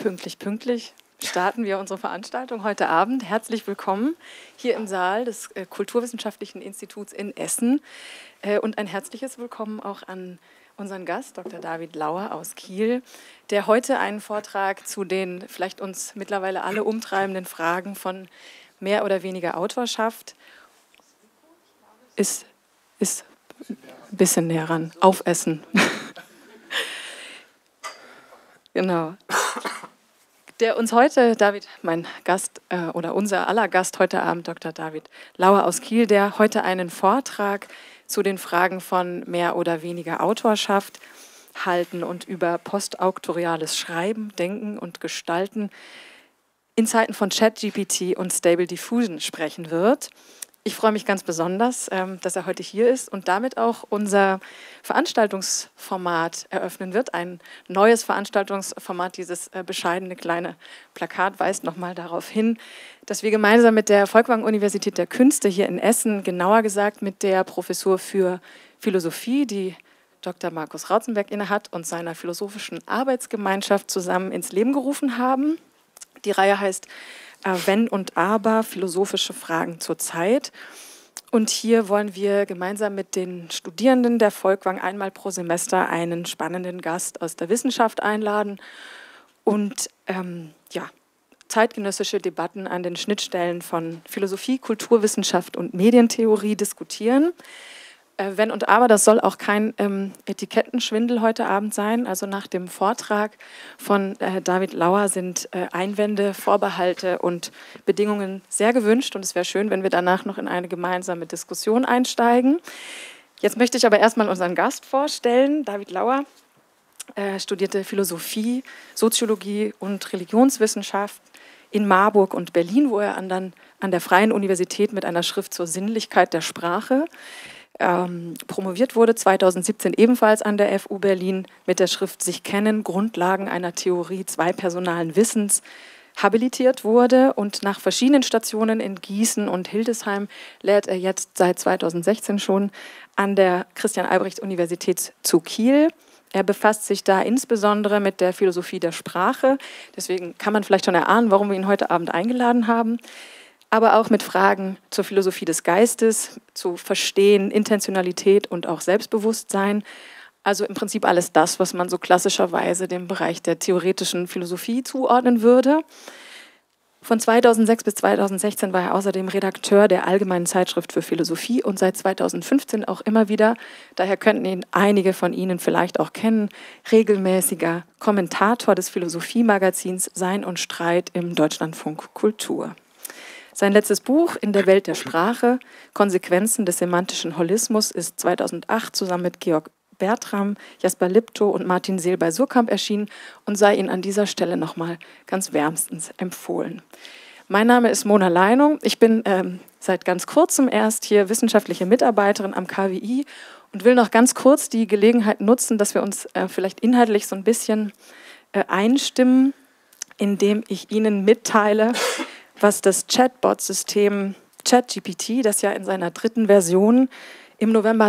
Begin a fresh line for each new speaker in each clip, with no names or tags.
Pünktlich starten wir unsere Veranstaltung heute Abend. Herzlich willkommen hier im Saal des Kulturwissenschaftlichen Instituts in Essen und ein herzliches Willkommen auch an unseren Gast, Dr. David Lauer aus Kiel, der heute einen Vortrag zu den vielleicht uns mittlerweile alle umtreibenden Fragen von mehr oder weniger Autorschaft ist ein bisschen näher ran, aufessen. Genau. Der uns heute, David, mein Gast oder unser aller Gast heute Abend, Dr. David Lauer aus Kiel, der heute einen Vortrag zu den Fragen von mehr oder weniger Autorschaft halten und über postauktoriales Schreiben, Denken und Gestalten in Zeiten von ChatGPT und Stable Diffusion sprechen wird. Ich freue mich ganz besonders, dass er heute hier ist und damit auch unser Veranstaltungsformat eröffnen wird. Ein neues Veranstaltungsformat, dieses bescheidene kleine Plakat weist nochmal darauf hin, dass wir gemeinsam mit der Folkwang-Universität der Künste hier in Essen, genauer gesagt mit der Professur für Philosophie, die Dr. Markus Rautzenberg innehat, und seiner philosophischen Arbeitsgemeinschaft zusammen ins Leben gerufen haben. Die Reihe heißt Wenn und Aber, philosophische Fragen zur Zeit. Und hier wollen wir gemeinsam mit den Studierenden der Folkwang einmal pro Semester einen spannenden Gast aus der Wissenschaft einladen und zeitgenössische Debatten an den Schnittstellen von Philosophie, Kulturwissenschaft und Medientheorie diskutieren. Wenn und Aber, das soll auch kein Etikettenschwindel heute Abend sein. Also nach dem Vortrag von David Lauer sind Einwände, Vorbehalte und Bedingungen sehr gewünscht. Und es wäre schön, wenn wir danach noch in eine gemeinsame Diskussion einsteigen. Jetzt möchte ich aber erstmal unseren Gast vorstellen. David Lauer studierte Philosophie, Soziologie und Religionswissenschaft in Marburg und Berlin, wo er an der Freien Universität mit einer Schrift zur Sinnlichkeit der Sprache promoviert wurde, 2017 ebenfalls an der FU Berlin mit der Schrift Sich kennen, Grundlagen einer Theorie zweipersonalen Wissens habilitiert wurde und nach verschiedenen Stationen in Gießen und Hildesheim lehrt er jetzt seit 2016 schon an der Christian-Albrechts-Universität zu Kiel. Er befasst sich da insbesondere mit der Philosophie der Sprache, deswegen kann man vielleicht schon erahnen, warum wir ihn heute Abend eingeladen haben, aber auch mit Fragen zur Philosophie des Geistes, zu Verstehen, Intentionalität und auch Selbstbewusstsein. Also im Prinzip alles das, was man so klassischerweise dem Bereich der theoretischen Philosophie zuordnen würde. Von 2006 bis 2016 war er außerdem Redakteur der Allgemeinen Zeitschrift für Philosophie und seit 2015 auch immer wieder, daher könnten ihn einige von Ihnen vielleicht auch kennen, regelmäßiger Kommentator des Philosophiemagazins Sein und Streit im Deutschlandfunk Kultur. Sein letztes Buch In der Welt der Sprache, Konsequenzen des semantischen Holismus, ist 2008 zusammen mit Georg Bertram, Jasper Liptow und Martin Seel bei Suhrkamp erschienen und sei Ihnen an dieser Stelle nochmal ganz wärmstens empfohlen. Mein Name ist Mona Leinung. Ich bin seit ganz kurzem erst hier wissenschaftliche Mitarbeiterin am KWI und will noch ganz kurz die Gelegenheit nutzen, dass wir uns vielleicht inhaltlich so ein bisschen einstimmen, indem ich Ihnen mitteile, was das Chatbot-System ChatGPT, das ja in seiner 3. Version im November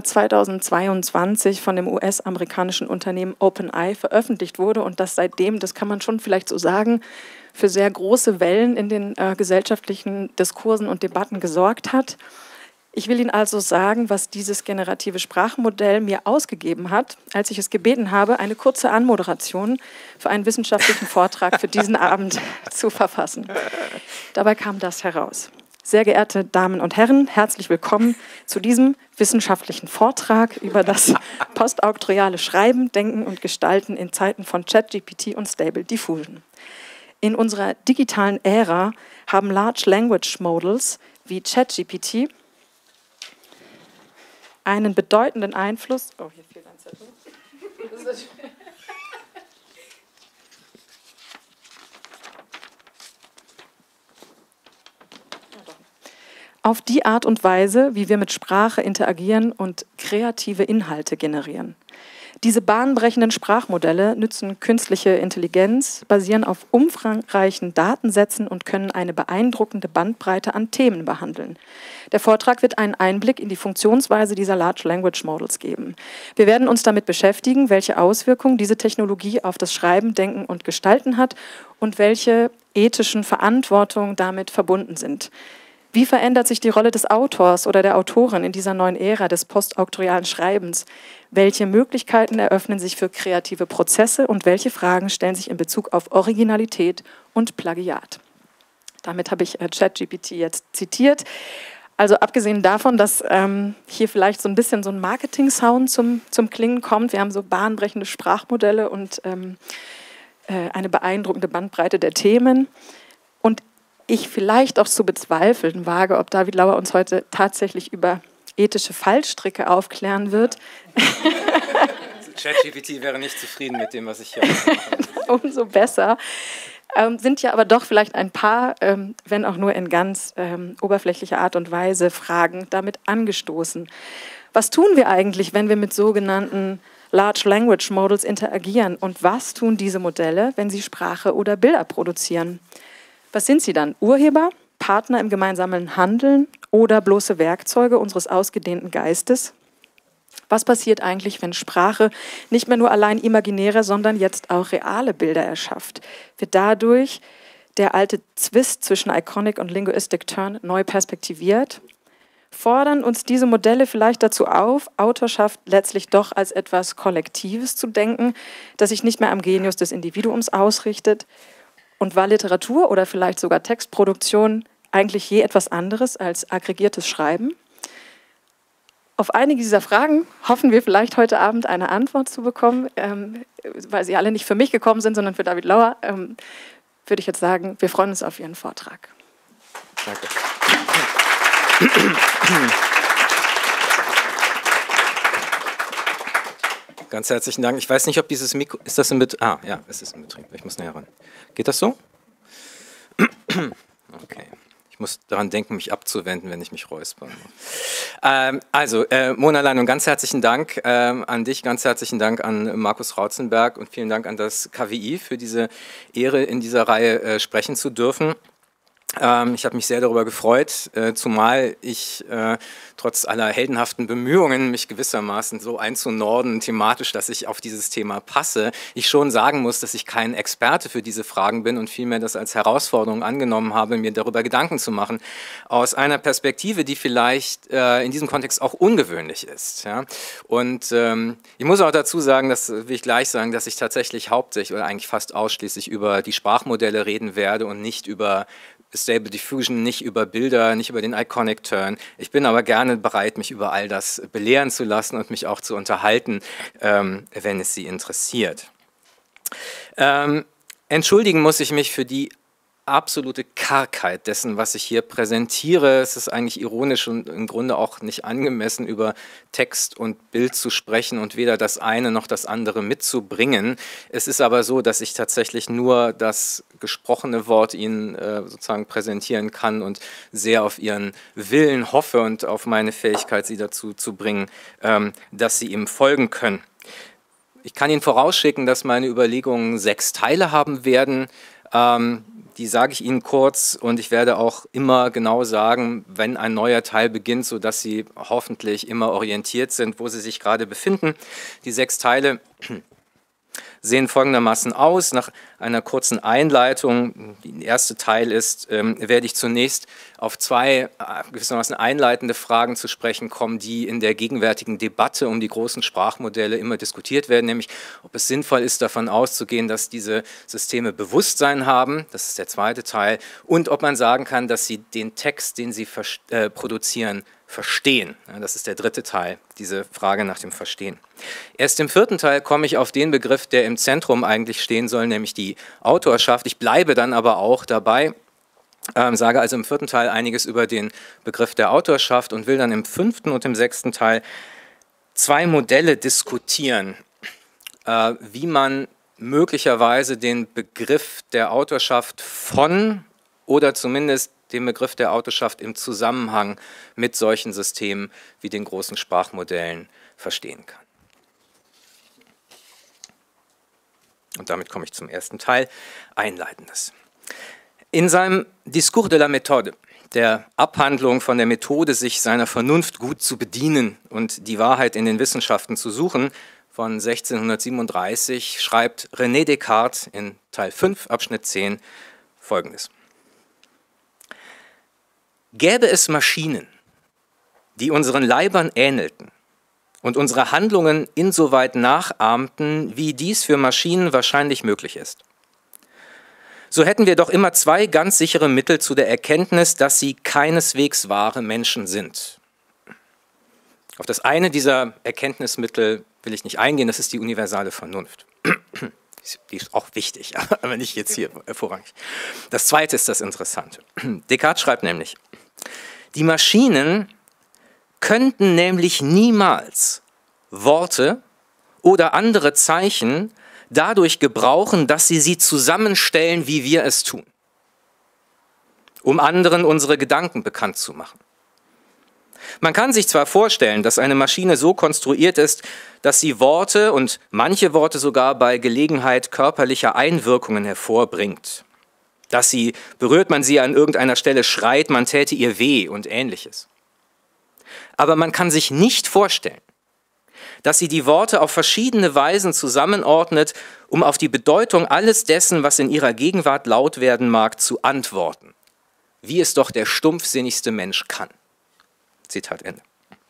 2022 von dem US-amerikanischen Unternehmen OpenAI veröffentlicht wurde und das seitdem, das kann man schon vielleicht so sagen, für sehr große Wellen in den gesellschaftlichen Diskursen und Debatten gesorgt hat. Ich will Ihnen also sagen, was dieses generative Sprachmodell mir ausgegeben hat, als ich es gebeten habe, eine kurze Anmoderation für einen wissenschaftlichen Vortrag für diesen Abend zu verfassen. Dabei kam das heraus. Sehr geehrte Damen und Herren, herzlich willkommen zu diesem wissenschaftlichen Vortrag über das postauktoriale Schreiben, Denken und Gestalten in Zeiten von ChatGPT und Stable Diffusion. In unserer digitalen Ära haben Large Language Models wie ChatGPT einen bedeutenden Einfluss. Oh, hier fehlt ein Zettel. Auf die Art und Weise, wie wir mit Sprache interagieren und kreative Inhalte generieren. Diese bahnbrechenden Sprachmodelle nützen künstliche Intelligenz, basieren auf umfangreichen Datensätzen und können eine beeindruckende Bandbreite an Themen behandeln. Der Vortrag wird einen Einblick in die Funktionsweise dieser Large Language Models geben. Wir werden uns damit beschäftigen, welche Auswirkungen diese Technologie auf das Schreiben, Denken und Gestalten hat und welche ethischen Verantwortungen damit verbunden sind. Wie verändert sich die Rolle des Autors oder der Autorin in dieser neuen Ära des postauktorialen Schreibens? Welche Möglichkeiten eröffnen sich für kreative Prozesse und welche Fragen stellen sich in Bezug auf Originalität und Plagiat? Damit habe ich ChatGPT jetzt zitiert. Also abgesehen davon, dass hier vielleicht so ein bisschen so ein Marketing-Sound zum Klingen kommt. Wir haben so bahnbrechende Sprachmodelle und eine beeindruckende Bandbreite der Themen. Und ich vielleicht auch zu bezweifeln wage, ob David Lauer uns heute tatsächlich über ethische Fallstricke aufklären wird.
ChatGPT wäre nicht zufrieden mit dem, was ich hier mache.
Umso besser. Sind ja aber doch vielleicht ein paar, wenn auch nur in ganz oberflächlicher Art und Weise, Fragen damit angestoßen. Was tun wir eigentlich, wenn wir mit sogenannten Large Language Models interagieren? Und was tun diese Modelle, wenn sie Sprache oder Bilder produzieren? Was sind sie dann? Urheber, Partner im gemeinsamen Handeln oder bloße Werkzeuge unseres ausgedehnten Geistes? Was passiert eigentlich, wenn Sprache nicht mehr nur allein imaginäre, sondern jetzt auch reale Bilder erschafft? Wird dadurch der alte Zwist zwischen Iconic und Linguistic Turn neu perspektiviert? Fordern uns diese Modelle vielleicht dazu auf, Autorschaft letztlich doch als etwas Kollektives zu denken, das sich nicht mehr am Genius des Individuums ausrichtet? Und war Literatur oder vielleicht sogar Textproduktion eigentlich je etwas anderes als aggregiertes Schreiben? Auf einige dieser Fragen hoffen wir vielleicht heute Abend eine Antwort zu bekommen, weil sie alle nicht für mich gekommen sind, sondern für David Lauer. Würde ich jetzt sagen, wir freuen uns auf Ihren Vortrag.
Danke. Ganz herzlichen Dank. Ich weiß nicht, ob dieses Mikro... Ist das in Betrieb? Ah, ja, es ist in Betrieb. Ich muss näher ran. Geht das so? Okay. Ich muss daran denken, mich abzuwenden, wenn ich mich räusper. Mona Leinum, ganz herzlichen Dank an dich, ganz herzlichen Dank an Markus Rautzenberg und vielen Dank an das KWI für diese Ehre, in dieser Reihe sprechen zu dürfen. Ich habe mich sehr darüber gefreut, zumal ich trotz aller heldenhaften Bemühungen, mich gewissermaßen so einzunorden, thematisch, dass ich auf dieses Thema passe, ich schon sagen muss, dass ich kein Experte für diese Fragen bin und vielmehr das als Herausforderung angenommen habe, mir darüber Gedanken zu machen, aus einer Perspektive, die vielleicht in diesem Kontext auch ungewöhnlich ist. Ja? Und ich muss auch dazu sagen, das will ich gleich sagen, dass ich tatsächlich hauptsächlich oder eigentlich fast ausschließlich über die Sprachmodelle reden werde und nicht über Stable Diffusion, nicht über Bilder, nicht über den Iconic Turn. Ich bin aber gerne bereit, mich über all das belehren zu lassen und mich auch zu unterhalten, wenn es Sie interessiert. Entschuldigen muss ich mich für die absolute Kargheit dessen, was ich hier präsentiere. Es ist eigentlich ironisch und im Grunde auch nicht angemessen, über Text und Bild zu sprechen und weder das eine noch das andere mitzubringen. Es ist aber so, dass ich tatsächlich nur das gesprochene Wort Ihnen sozusagen präsentieren kann und sehr auf Ihren Willen hoffe und auf meine Fähigkeit, Sie dazu zu bringen, dass Sie ihm folgen können. Ich kann Ihnen vorausschicken, dass meine Überlegungen 6 Teile haben werden. Die sage ich Ihnen kurz und ich werde auch immer genau sagen, wenn ein neuer Teil beginnt, sodass Sie hoffentlich immer orientiert sind, wo Sie sich gerade befinden. Die 6 Teile sehen folgendermaßen aus. Nach einer kurzen Einleitung, die der erste Teil ist, werde ich zunächst auf 2 gewissermaßen einleitende Fragen zu sprechen kommen, die in der gegenwärtigen Debatte um die großen Sprachmodelle immer diskutiert werden, nämlich ob es sinnvoll ist, davon auszugehen, dass diese Systeme Bewusstsein haben, das ist der zweite Teil, und ob man sagen kann, dass sie den Text, den sie produzieren, verstehen. Ja, das ist der dritte Teil, diese Frage nach dem Verstehen. Erst im 4. Teil komme ich auf den Begriff, der im Zentrum eigentlich stehen soll, nämlich die Autorschaft. Ich bleibe dann aber auch dabei, sage also im 4. Teil einiges über den Begriff der Autorschaft und will dann im 5. und im 6. Teil 2 Modelle diskutieren, wie man möglicherweise den Begriff der Autorschaft von oder zumindest den Begriff der Autorschaft im Zusammenhang mit solchen Systemen wie den großen Sprachmodellen verstehen kann. Und damit komme ich zum ersten Teil, Einleitendes. In seinem Discours de la Méthode, der Abhandlung von der Methode, sich seiner Vernunft gut zu bedienen und die Wahrheit in den Wissenschaften zu suchen, von 1637, schreibt René Descartes in Teil 5, Abschnitt 10 Folgendes. Gäbe es Maschinen, die unseren Leibern ähnelten und unsere Handlungen insoweit nachahmten, wie dies für Maschinen wahrscheinlich möglich ist, so hätten wir doch immer zwei ganz sichere Mittel zu der Erkenntnis, dass sie keineswegs wahre Menschen sind. Auf das eine dieser Erkenntnismittel will ich nicht eingehen, das ist die universale Vernunft. Die ist auch wichtig, aber nicht jetzt hier vorrangig. Das zweite ist das Interessante. Descartes schreibt nämlich, die Maschinen könnten nämlich niemals Worte oder andere Zeichen dadurch gebrauchen, dass sie zusammenstellen, wie wir es tun, um anderen unsere Gedanken bekannt zu machen. Man kann sich zwar vorstellen, dass eine Maschine so konstruiert ist, dass sie Worte und manche Worte sogar bei Gelegenheit körperlicher Einwirkungen hervorbringt. Dass sie, berührt man sie an irgendeiner Stelle, schreit, man täte ihr weh und Ähnliches. Aber man kann sich nicht vorstellen, dass sie die Worte auf verschiedene Weisen zusammenordnet, um auf die Bedeutung alles dessen, was in ihrer Gegenwart laut werden mag, zu antworten. Wie es doch der stumpfsinnigste Mensch kann. Zitat Ende.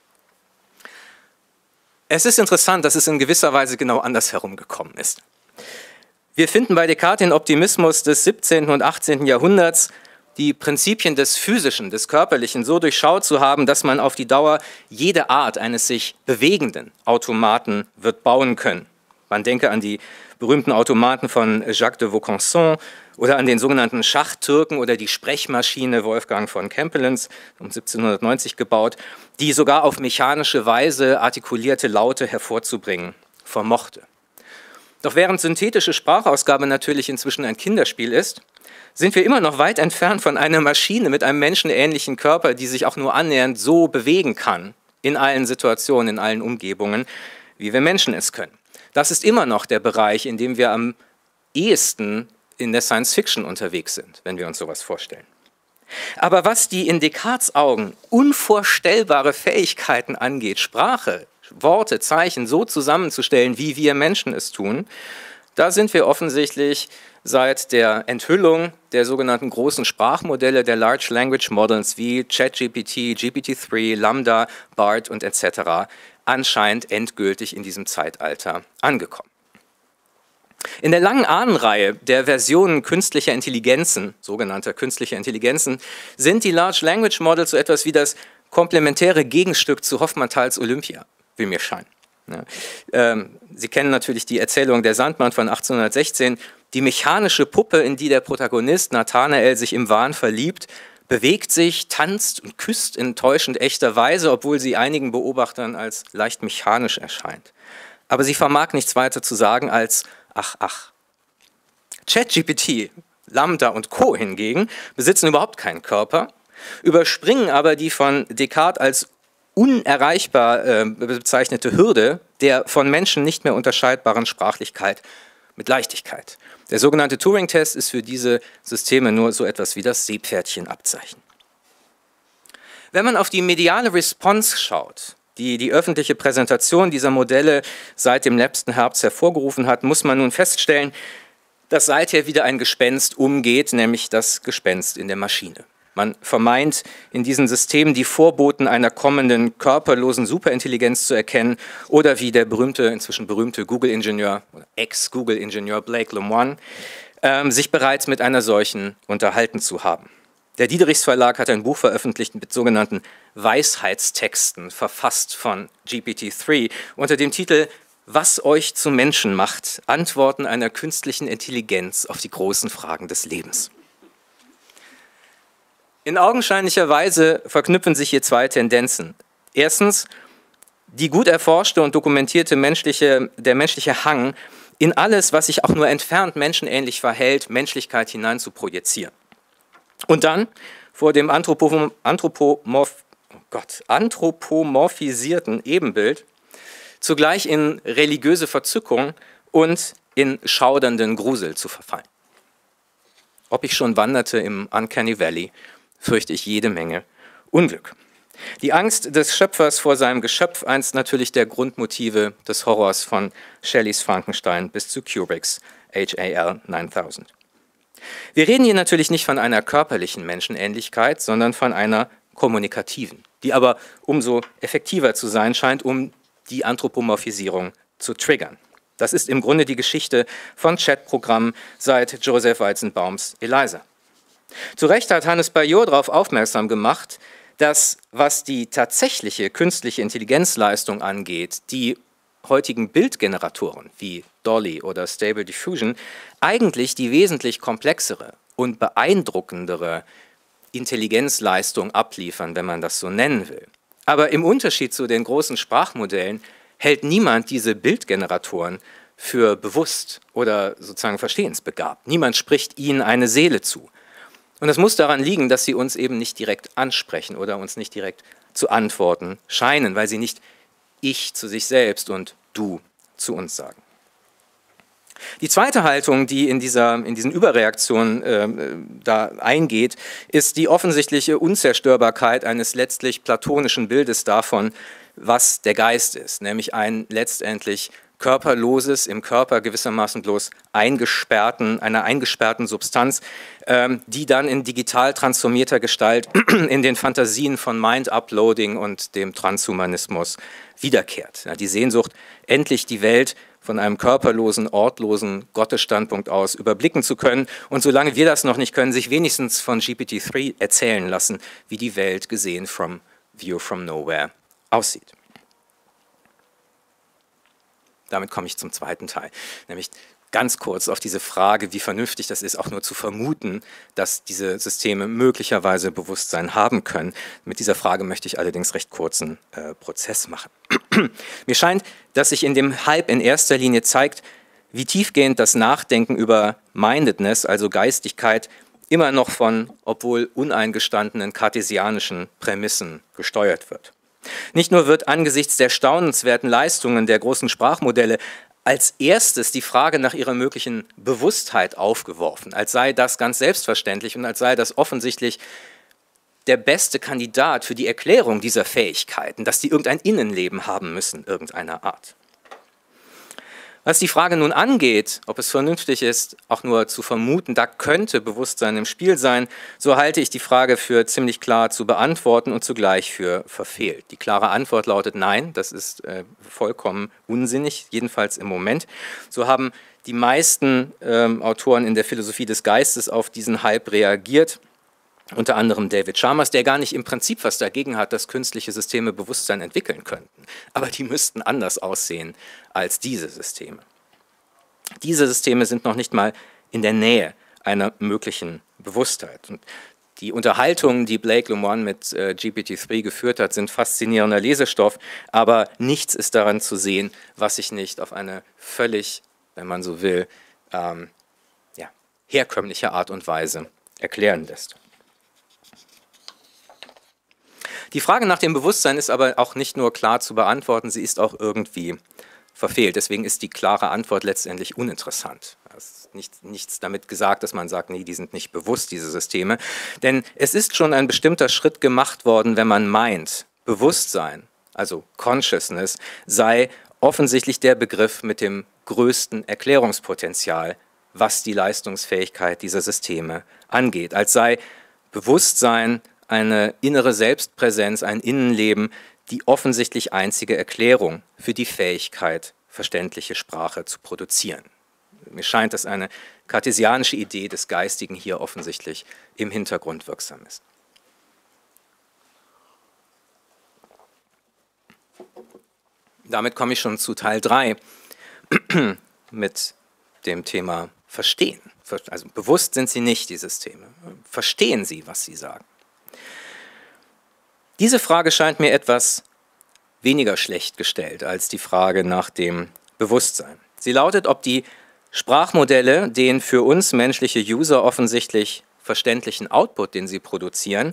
Es ist interessant, dass es in gewisser Weise genau andersherum gekommen ist. Wir finden bei Descartes den Optimismus des 17. und 18. Jahrhunderts, die Prinzipien des Physischen, des Körperlichen so durchschaut zu haben, dass man auf die Dauer jede Art eines sich bewegenden Automaten wird bauen können. Man denke an die berühmten Automaten von Jacques de Vaucanson oder an den sogenannten Schachtürken oder die Sprechmaschine Wolfgang von Kempelens um 1790 gebaut, die sogar auf mechanische Weise artikulierte Laute hervorzubringen vermochte. Doch während synthetische Sprachausgabe natürlich inzwischen ein Kinderspiel ist, sind wir immer noch weit entfernt von einer Maschine mit einem menschenähnlichen Körper, die sich auch nur annähernd so bewegen kann, in allen Situationen, in allen Umgebungen, wie wir Menschen es können. Das ist immer noch der Bereich, in dem wir am ehesten in der Science-Fiction unterwegs sind, wenn wir uns sowas vorstellen. Aber was die in Descartes' Augen unvorstellbare Fähigkeiten angeht, Sprache, Worte, Zeichen so zusammenzustellen, wie wir Menschen es tun, da sind wir offensichtlich seit der Enthüllung der sogenannten großen Sprachmodelle, der Large Language Models wie ChatGPT, GPT-3, Lambda, BART und etc. anscheinend endgültig in diesem Zeitalter angekommen. In der langen Ahnenreihe der Versionen künstlicher Intelligenzen, sogenannter künstlicher Intelligenzen, sind die Large Language Models so etwas wie das komplementäre Gegenstück zu Hoffmannsthals Olympia, will mir scheinen. Sie kennen natürlich die Erzählung Der Sandmann von 1816. Die mechanische Puppe, in die der Protagonist Nathanael sich im Wahn verliebt, bewegt sich, tanzt und küsst in täuschend echter Weise, obwohl sie einigen Beobachtern als leicht mechanisch erscheint. Aber sie vermag nichts weiter zu sagen als ach, ach. ChatGPT, Lambda und Co. hingegen besitzen überhaupt keinen Körper, überspringen aber die von Descartes als unerreichbar bezeichnete Hürde der von Menschen nicht mehr unterscheidbaren Sprachlichkeit mit Leichtigkeit. Der sogenannte Turing-Test ist für diese Systeme nur so etwas wie das Seepferdchenabzeichen. Wenn man auf die mediale Response schaut, die die öffentliche Präsentation dieser Modelle seit dem letzten Herbst hervorgerufen hat, muss man nun feststellen, dass seither wieder ein Gespenst umgeht, nämlich das Gespenst in der Maschine. Man vermeint in diesen Systemen die Vorboten einer kommenden körperlosen Superintelligenz zu erkennen oder wie der inzwischen berühmte Google-Ingenieur oder Ex-Google-Ingenieur Blake Lemoine sich bereits mit einer solchen unterhalten zu haben. Der Diederichs Verlag hat ein Buch veröffentlicht mit sogenannten Weisheitstexten, verfasst von GPT-3, unter dem Titel »Was euch zu Menschen macht, Antworten einer künstlichen Intelligenz auf die großen Fragen des Lebens«. In augenscheinlicher Weise verknüpfen sich hier zwei Tendenzen. Erstens, die gut erforschte und dokumentierte der menschliche Hang, in alles, was sich auch nur entfernt menschenähnlich verhält, Menschlichkeit hinein zu projizieren. Und dann vor dem anthropomorphisierten Ebenbild zugleich in religiöse Verzückung und in schaudernden Grusel zu verfallen. Ob ich schon wanderte im Uncanny Valley, fürchte ich jede Menge Unglück. Die Angst des Schöpfers vor seinem Geschöpf, eins natürlich der Grundmotive des Horrors von Shelleys Frankenstein bis zu Kubricks HAL 9000. Wir reden hier natürlich nicht von einer körperlichen Menschenähnlichkeit, sondern von einer kommunikativen, die aber umso effektiver zu sein scheint, um die Anthropomorphisierung zu triggern. Das ist im Grunde die Geschichte von Chatprogrammen seit Joseph Weizenbaums ELIZA. Zu Recht hat Hannes Baillot darauf aufmerksam gemacht, dass, was die tatsächliche künstliche Intelligenzleistung angeht, die heutigen Bildgeneratoren wie Dolly oder Stable Diffusion eigentlich die wesentlich komplexere und beeindruckendere Intelligenzleistung abliefern, wenn man das so nennen will. Aber im Unterschied zu den großen Sprachmodellen hält niemand diese Bildgeneratoren für bewusst oder sozusagen verstehensbegabt. Niemand spricht ihnen eine Seele zu. Und das muss daran liegen, dass sie uns eben nicht direkt ansprechen oder uns nicht direkt zu antworten scheinen, weil sie nicht ich zu sich selbst und du zu uns sagen. Die zweite Haltung, die in diesen Überreaktionen da eingeht, ist die offensichtliche Unzerstörbarkeit eines letztlich platonischen Bildes davon, was der Geist ist, nämlich ein letztendlich körperloses, im Körper gewissermaßen bloß einer eingesperrten Substanz, die dann in digital transformierter Gestalt in den Fantasien von Mind-Uploading und dem Transhumanismus wiederkehrt. Ja, die Sehnsucht, endlich die Welt von einem körperlosen, ortlosen Gottesstandpunkt aus überblicken zu können und solange wir das noch nicht können, sich wenigstens von GPT-3 erzählen lassen, wie die Welt gesehen from View from Nowhere aussieht. Damit komme ich zum zweiten Teil, nämlich ganz kurz auf diese Frage, wie vernünftig das ist, auch nur zu vermuten, dass diese Systeme möglicherweise Bewusstsein haben können. Mit dieser Frage möchte ich allerdings recht kurzen Prozess machen. Mir scheint, dass sich in dem Hype in erster Linie zeigt, wie tiefgehend das Nachdenken über Mindedness, also Geistigkeit, immer noch von, obwohl uneingestandenen kartesianischen Prämissen gesteuert wird. Nicht nur wird angesichts der staunenswerten Leistungen der großen Sprachmodelle als erstes die Frage nach ihrer möglichen Bewusstheit aufgeworfen, als sei das ganz selbstverständlich und als sei das offensichtlich der beste Kandidat für die Erklärung dieser Fähigkeiten, dass die irgendein Innenleben haben müssen, irgendeiner Art. Was die Frage nun angeht, ob es vernünftig ist, auch nur zu vermuten, da könnte Bewusstsein im Spiel sein, so halte ich die Frage für ziemlich klar zu beantworten und zugleich für verfehlt. Die klare Antwort lautet nein, das ist vollkommen unsinnig, jedenfalls im Moment. So haben die meisten Autoren in der Philosophie des Geistes auf diesen Hype reagiert. Unter anderem David Chalmers, der gar nicht im Prinzip was dagegen hat, dass künstliche Systeme Bewusstsein entwickeln könnten. Aber die müssten anders aussehen als diese Systeme. Diese Systeme sind noch nicht mal in der Nähe einer möglichen Bewusstheit. Und die Unterhaltungen, die Blake Lemoine mit GPT-3 geführt hat, sind faszinierender Lesestoff, aber nichts ist daran zu sehen, was sich nicht auf eine völlig, wenn man so will, herkömmliche Art und Weise erklären lässt. Die Frage nach dem Bewusstsein ist aber auch nicht nur klar zu beantworten, sie ist auch irgendwie verfehlt. Deswegen ist die klare Antwort letztendlich uninteressant. Es ist nichts damit gesagt, dass man sagt, nee, die sind nicht bewusst, diese Systeme. Denn es ist schon ein bestimmter Schritt gemacht worden, wenn man meint, Bewusstsein, also Consciousness, sei offensichtlich der Begriff mit dem größten Erklärungspotenzial, was die Leistungsfähigkeit dieser Systeme angeht. Als sei Bewusstsein eine innere Selbstpräsenz, ein Innenleben, die offensichtlich einzige Erklärung für die Fähigkeit, verständliche Sprache zu produzieren. Mir scheint, dass eine kartesianische Idee des Geistigen hier offensichtlich im Hintergrund wirksam ist. Damit komme ich schon zu Teil 3 mit dem Thema Verstehen. Also bewusst sind sie nicht, die Systeme. Verstehen sie, was sie sagen? Diese Frage scheint mir etwas weniger schlecht gestellt als die Frage nach dem Bewusstsein. Sie lautet, ob die Sprachmodelle den für uns menschliche User offensichtlich verständlichen Output, den sie produzieren,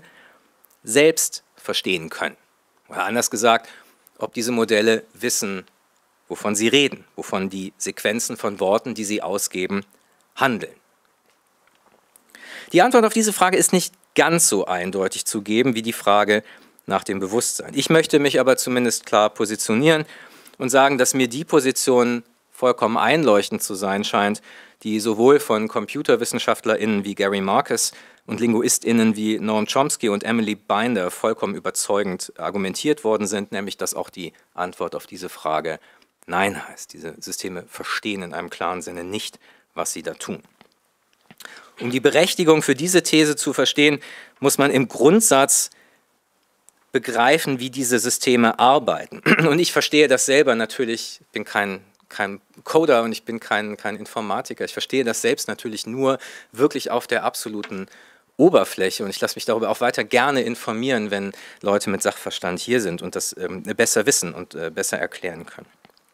selbst verstehen können. Oder anders gesagt, ob diese Modelle wissen, wovon sie reden, wovon die Sequenzen von Worten, die sie ausgeben, handeln. Die Antwort auf diese Frage ist nicht ganz so eindeutig zu geben wie die Frage nach dem Bewusstsein. Ich möchte mich aber zumindest klar positionieren und sagen, dass mir die Position vollkommen einleuchtend zu sein scheint, die sowohl von ComputerwissenschaftlerInnen wie Gary Marcus und LinguistInnen wie Noam Chomsky und Emily Binder vollkommen überzeugend argumentiert worden sind, nämlich dass auch die Antwort auf diese Frage Nein heißt. Diese Systeme verstehen in einem klaren Sinne nicht, was sie da tun. Um die Berechtigung für diese These zu verstehen, muss man im Grundsatz begreifen, wie diese Systeme arbeiten. Und ich verstehe das selber natürlich, ich bin kein Coder und ich bin kein Informatiker. Ich verstehe das selbst natürlich nur wirklich auf der absoluten Oberfläche und ich lasse mich darüber auch weiter gerne informieren, wenn Leute mit Sachverstand hier sind und das besser wissen und besser erklären können.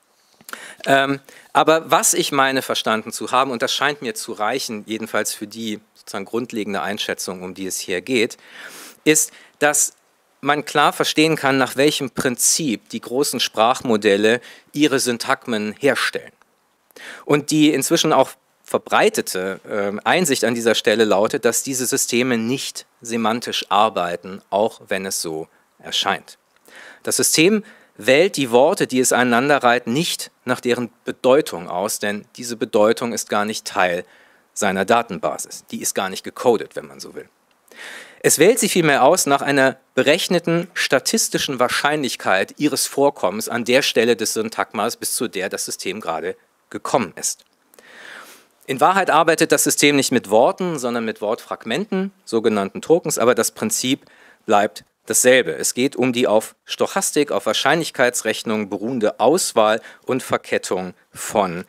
Aber was ich meine verstanden zu haben, und das scheint mir zu reichen, jedenfalls für die sozusagen grundlegende Einschätzung, um die es hier geht, ist, dass man klar verstehen kann, nach welchem Prinzip die großen Sprachmodelle ihre Syntagmen herstellen. Und die inzwischen auch verbreitete Einsicht an dieser Stelle lautet, dass diese Systeme nicht semantisch arbeiten, auch wenn es so erscheint. Das System wählt die Worte, die es aneinanderreiht, nicht nach deren Bedeutung aus, denn diese Bedeutung ist gar nicht Teil seiner Datenbasis. Die ist gar nicht gecodet, wenn man so will. Es wählt sie vielmehr aus nach einer berechneten statistischen Wahrscheinlichkeit ihres Vorkommens an der Stelle des Syntagmas, bis zu der das System gerade gekommen ist. In Wahrheit arbeitet das System nicht mit Worten, sondern mit Wortfragmenten, sogenannten Tokens, aber das Prinzip bleibt dasselbe. Es geht um die auf Stochastik, auf Wahrscheinlichkeitsrechnung beruhende Auswahl und Verkettung von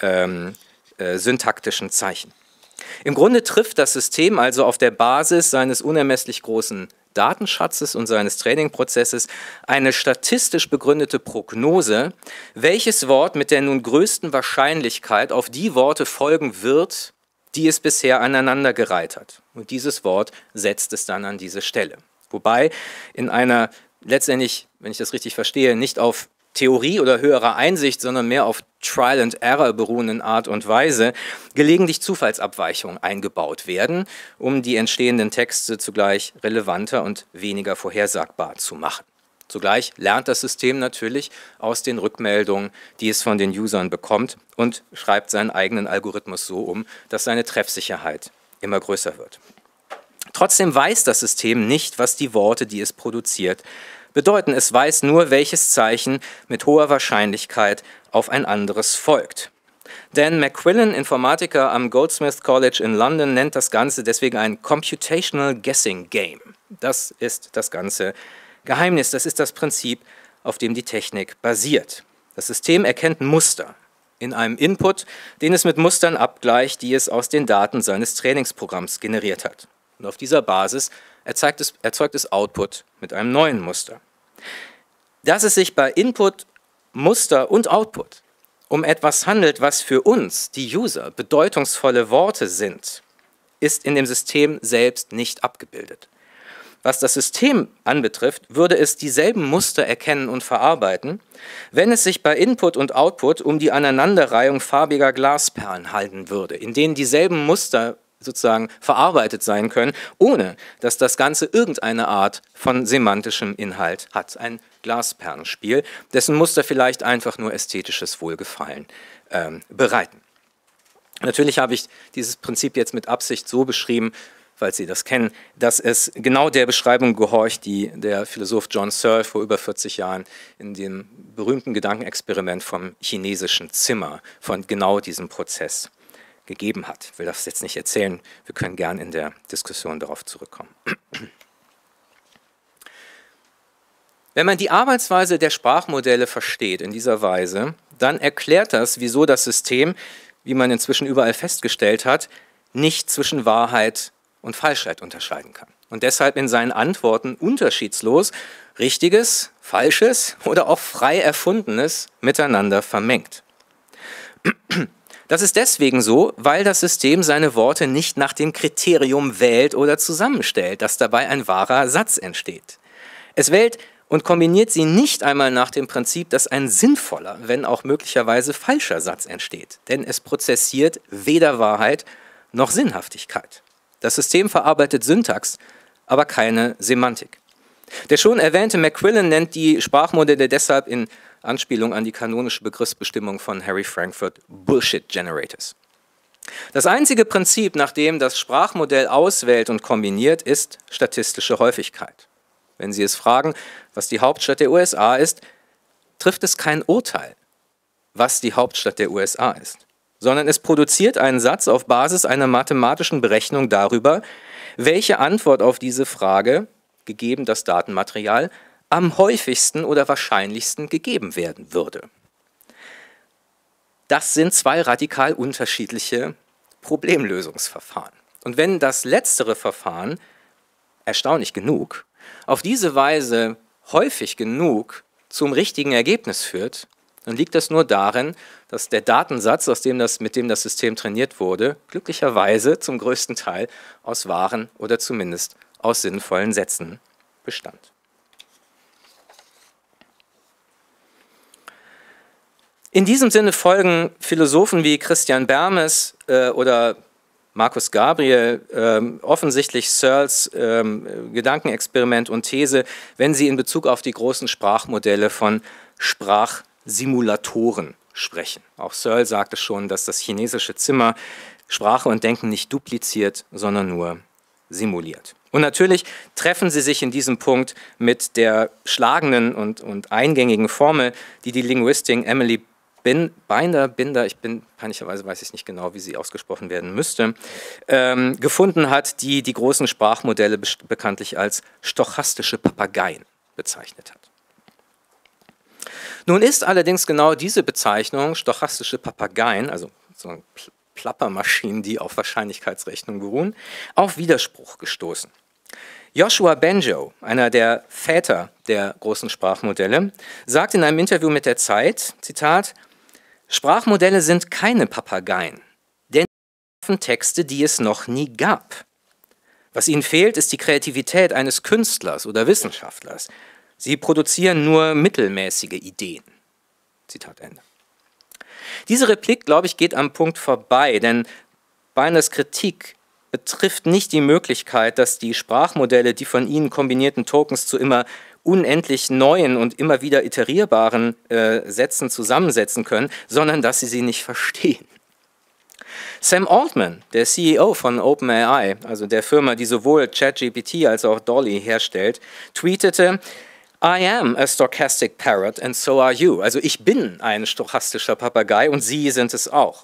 syntaktischen Zeichen. Im Grunde trifft das System also auf der Basis seines unermesslich großen Datenschatzes und seines Trainingprozesses eine statistisch begründete Prognose, welches Wort mit der nun größten Wahrscheinlichkeit auf die Worte folgen wird, die es bisher aneinandergereiht hat. Und dieses Wort setzt es dann an diese Stelle. Wobei in einer letztendlich, wenn ich das richtig verstehe, nicht auf Theorie oder höherer Einsicht, sondern mehr auf Trial and Error beruhenden Art und Weise gelegentlich Zufallsabweichungen eingebaut werden, um die entstehenden Texte zugleich relevanter und weniger vorhersagbar zu machen. Zugleich lernt das System natürlich aus den Rückmeldungen, die es von den Usern bekommt und schreibt seinen eigenen Algorithmus so um, dass seine Treffsicherheit immer größer wird. Trotzdem weiß das System nicht, was die Worte, die es produziert, bedeuten. Es weiß nur, welches Zeichen mit hoher Wahrscheinlichkeit auf ein anderes folgt. Dan McQuillan, Informatiker am Goldsmiths College in London, nennt das Ganze deswegen ein Computational Guessing Game. Das ist das ganze Geheimnis, das ist das Prinzip, auf dem die Technik basiert. Das System erkennt Muster in einem Input, den es mit Mustern abgleicht, die es aus den Daten seines Trainingsprogramms generiert hat. Und auf dieser Basis erzeugt es Output mit einem neuen Muster. Dass es sich bei Input, Muster und Output um etwas handelt, was für uns, die User, bedeutungsvolle Worte sind, ist in dem System selbst nicht abgebildet. Was das System anbetrifft, würde es dieselben Muster erkennen und verarbeiten, wenn es sich bei Input und Output um die Aneinanderreihung farbiger Glasperlen handeln würde, in denen dieselben Muster sozusagen verarbeitet sein können, ohne dass das Ganze irgendeine Art von semantischem Inhalt hat. Ein Glasperlenspiel, dessen Muster vielleicht einfach nur ästhetisches Wohlgefallen bereiten. Natürlich habe ich dieses Prinzip jetzt mit Absicht so beschrieben, falls Sie das kennen, dass es genau der Beschreibung gehorcht, die der Philosoph John Searle vor über 40 Jahren in dem berühmten Gedankenexperiment vom chinesischen Zimmer von genau diesem Prozess gegeben hat. Ich will das jetzt nicht erzählen, wir können gern in der Diskussion darauf zurückkommen. Wenn man die Arbeitsweise der Sprachmodelle versteht in dieser Weise, dann erklärt das, wieso das System, wie man inzwischen überall festgestellt hat, nicht zwischen Wahrheit und Falschheit unterscheiden kann. Und deshalb in seinen Antworten unterschiedslos Richtiges, Falsches oder auch frei Erfundenes miteinander vermengt. Das ist deswegen so, weil das System seine Worte nicht nach dem Kriterium wählt oder zusammenstellt, dass dabei ein wahrer Satz entsteht. Es wählt und kombiniert sie nicht einmal nach dem Prinzip, dass ein sinnvoller, wenn auch möglicherweise falscher Satz entsteht. Denn es prozessiert weder Wahrheit noch Sinnhaftigkeit. Das System verarbeitet Syntax, aber keine Semantik. Der schon erwähnte McQuillan nennt die Sprachmodelle deshalb in Anspielung an die kanonische Begriffsbestimmung von Harry Frankfurt Bullshit Generators. Das einzige Prinzip, nach dem das Sprachmodell auswählt und kombiniert, ist statistische Häufigkeit. Wenn Sie es fragen, was die Hauptstadt der USA ist, trifft es kein Urteil, was die Hauptstadt der USA ist, sondern es produziert einen Satz auf Basis einer mathematischen Berechnung darüber, welche Antwort auf diese Frage, gegeben das Datenmaterial, am häufigsten oder wahrscheinlichsten gegeben werden würde. Das sind zwei radikal unterschiedliche Problemlösungsverfahren. Und wenn das letztere Verfahren, erstaunlich genug, auf diese Weise häufig genug zum richtigen Ergebnis führt, dann liegt das nur darin, dass der Datensatz, mit dem das System trainiert wurde, glücklicherweise zum größten Teil aus wahren oder zumindest aus sinnvollen Sätzen bestand. In diesem Sinne folgen Philosophen wie Christian Bermes oder Markus Gabriel offensichtlich Searles Gedankenexperiment und These, wenn sie in Bezug auf die großen Sprachmodelle von Sprachsimulatoren sprechen. Auch Searle sagte schon, dass das chinesische Zimmer Sprache und Denken nicht dupliziert, sondern nur simuliert. Und natürlich treffen sie sich in diesem Punkt mit der schlagenden und eingängigen Formel, die die Linguistin Emily Binder, peinlicherweise weiß ich nicht genau, wie sie ausgesprochen werden müsste, gefunden hat, die die großen Sprachmodelle bekanntlich als stochastische Papageien bezeichnet hat. Nun ist allerdings genau diese Bezeichnung, stochastische Papageien, also so Plappermaschinen, die auf Wahrscheinlichkeitsrechnung beruhen, auf Widerspruch gestoßen. Joshua Bengio, einer der Väter der großen Sprachmodelle, sagt in einem Interview mit der Zeit, Zitat, Sprachmodelle sind keine Papageien, denn sie schaffen Texte, die es noch nie gab. Was ihnen fehlt, ist die Kreativität eines Künstlers oder Wissenschaftlers. Sie produzieren nur mittelmäßige Ideen. Zitat Ende. Diese Replik, glaube ich, geht am Punkt vorbei, denn Binders Kritik betrifft nicht die Möglichkeit, dass die Sprachmodelle die von ihnen kombinierten Tokens zu immer unendlich neuen und immer wieder iterierbaren Sätzen zusammensetzen können, sondern dass sie nicht verstehen. Sam Altman, der CEO von OpenAI, also der Firma, die sowohl ChatGPT als auch Dolly herstellt, tweetete, I am a stochastic parrot and so are you. Also ich bin ein stochastischer Papagei und Sie sind es auch.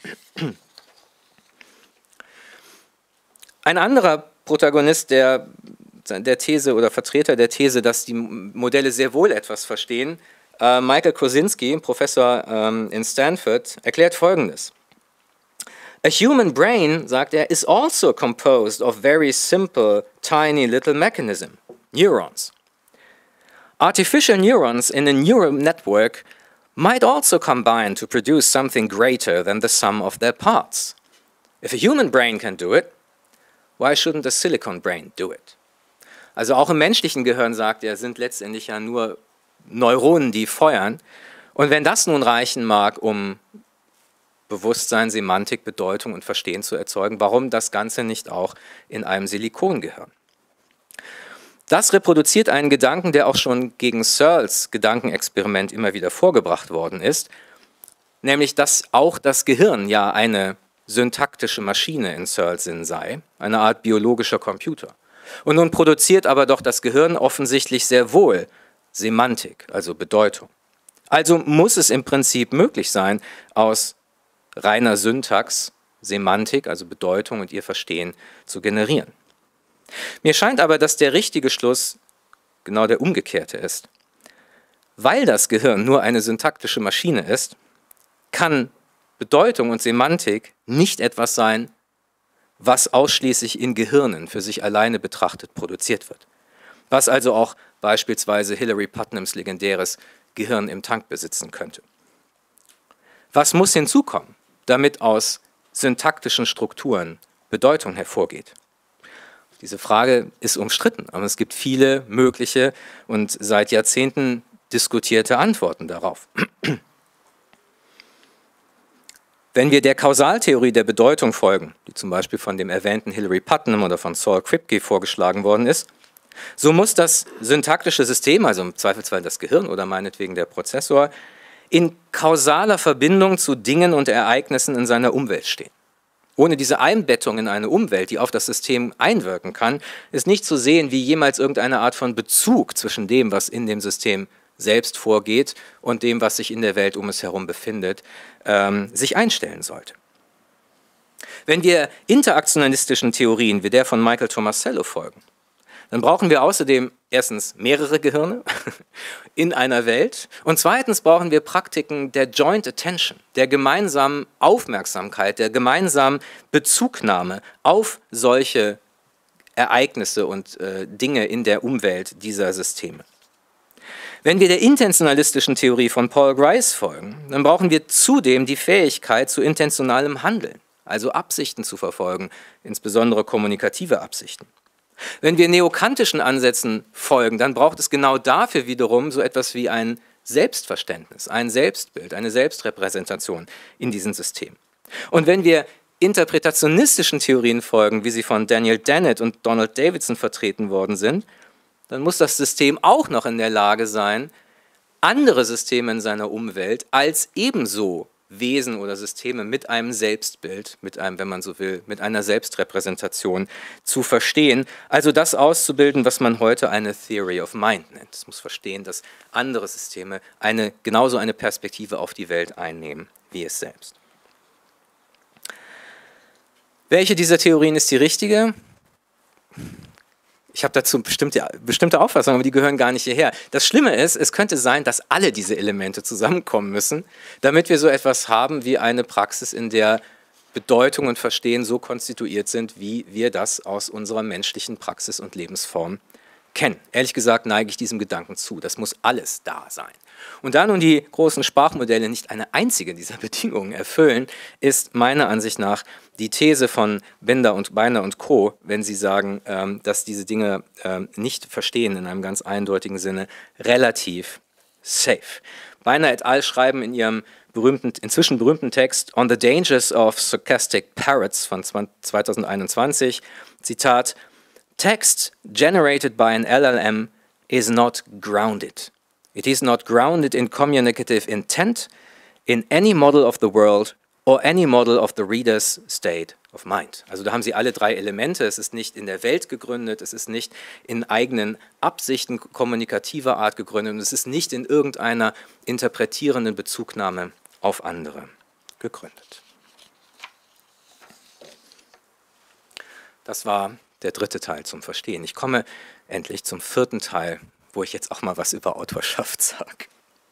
Ein anderer Protagonist der These oder Vertreter der These, dass die Modelle sehr wohl etwas verstehen, Michael Kosinski, Professor in Stanford, erklärt Folgendes. A human brain, sagt er, is also composed of very simple, tiny little mechanism, neurons. Artificial neurons in a neural network might also combine to produce something greater than the sum of their parts. If a human brain can do it, why shouldn't a silicon brain do it? Also auch im menschlichen Gehirn, sagt er, sind letztendlich ja nur Neuronen, die feuern. Und wenn das nun reichen mag, um Bewusstsein, Semantik, Bedeutung und Verstehen zu erzeugen, warum das Ganze nicht auch in einem Silikongehirn? Das reproduziert einen Gedanken, der auch schon gegen Searles Gedankenexperiment immer wieder vorgebracht worden ist, nämlich, dass auch das Gehirn ja eine syntaktische Maschine in Searles Sinn sei, eine Art biologischer Computer. Und nun produziert aber doch das Gehirn offensichtlich sehr wohl Semantik, also Bedeutung. Also muss es im Prinzip möglich sein, aus reiner Syntax Semantik, also Bedeutung und ihr Verstehen zu generieren. Mir scheint aber, dass der richtige Schluss genau der umgekehrte ist. Weil das Gehirn nur eine syntaktische Maschine ist, kann Bedeutung und Semantik nicht etwas sein, was ausschließlich in Gehirnen für sich alleine betrachtet produziert wird. Was also auch beispielsweise Hilary Putnams legendäres Gehirn im Tank besitzen könnte. Was muss hinzukommen, damit aus syntaktischen Strukturen Bedeutung hervorgeht? Auf Diese Frage ist umstritten, aber es gibt viele mögliche und seit Jahrzehnten diskutierte Antworten darauf. Wenn wir der Kausaltheorie der Bedeutung folgen, die zum Beispiel von dem erwähnten Hilary Putnam oder von Saul Kripke vorgeschlagen worden ist, so muss das syntaktische System, also im Zweifelsfall das Gehirn oder meinetwegen der Prozessor, in kausaler Verbindung zu Dingen und Ereignissen in seiner Umwelt stehen. Ohne diese Einbettung in eine Umwelt, die auf das System einwirken kann, ist nicht zu sehen, wie jemals irgendeine Art von Bezug zwischen dem, was in dem System selbst vorgeht und dem, was sich in der Welt um es herum befindet, sich einstellen sollte. Wenn wir interaktionalistischen Theorien wie der von Michael Tomasello folgen, dann brauchen wir außerdem erstens mehrere Gehirne in einer Welt und zweitens brauchen wir Praktiken der Joint Attention, der gemeinsamen Aufmerksamkeit, der gemeinsamen Bezugnahme auf solche Ereignisse und Dinge in der Umwelt dieser Systeme. Wenn wir der intentionalistischen Theorie von Paul Grice folgen, dann brauchen wir zudem die Fähigkeit zu intentionalem Handeln, also Absichten zu verfolgen, insbesondere kommunikative Absichten. Wenn wir neokantischen Ansätzen folgen, dann braucht es genau dafür wiederum so etwas wie ein Selbstverständnis, ein Selbstbild, eine Selbstrepräsentation in diesem System. Und wenn wir interpretationistischen Theorien folgen, wie sie von Daniel Dennett und Donald Davidson vertreten worden sind, dann muss das System auch noch in der Lage sein, andere Systeme in seiner Umwelt als ebenso Wesen oder Systeme mit einem Selbstbild, mit einem, wenn man so will, mit einer Selbstrepräsentation zu verstehen. Also das auszubilden, was man heute eine Theory of Mind nennt. Es muss verstehen, dass andere Systeme genauso eine Perspektive auf die Welt einnehmen wie es selbst. Welche dieser Theorien ist die richtige? Ich habe dazu bestimmte Auffassungen, aber die gehören gar nicht hierher. Das Schlimme ist, es könnte sein, dass alle diese Elemente zusammenkommen müssen, damit wir so etwas haben wie eine Praxis, in der Bedeutung und Verstehen so konstituiert sind, wie wir das aus unserer menschlichen Praxis und Lebensform kennen. Ehrlich gesagt neige ich diesem Gedanken zu. Das muss alles da sein. Und da nun die großen Sprachmodelle nicht eine einzige dieser Bedingungen erfüllen, ist meiner Ansicht nach die These von Bender und Beiner und Co., wenn sie sagen, dass diese Dinge nicht verstehen in einem ganz eindeutigen Sinne, relativ safe. Beiner et al. Schreiben in ihrem inzwischen berühmten Text On the Dangers of Stochastic Parrots von 2021, Zitat, Text generated by an LLM is not grounded. It is not grounded in communicative intent, in any model of the world or any model of the reader's state of mind. Also da haben Sie alle drei Elemente. Es ist nicht in der Welt gegründet, es ist nicht in eigenen Absichten kommunikativer Art gegründet und es ist nicht in irgendeiner interpretierenden Bezugnahme auf andere gegründet. Das war der dritte Teil zum Verstehen. Ich komme endlich zum vierten Teil, wo ich jetzt auch mal was über Autorschaft sage.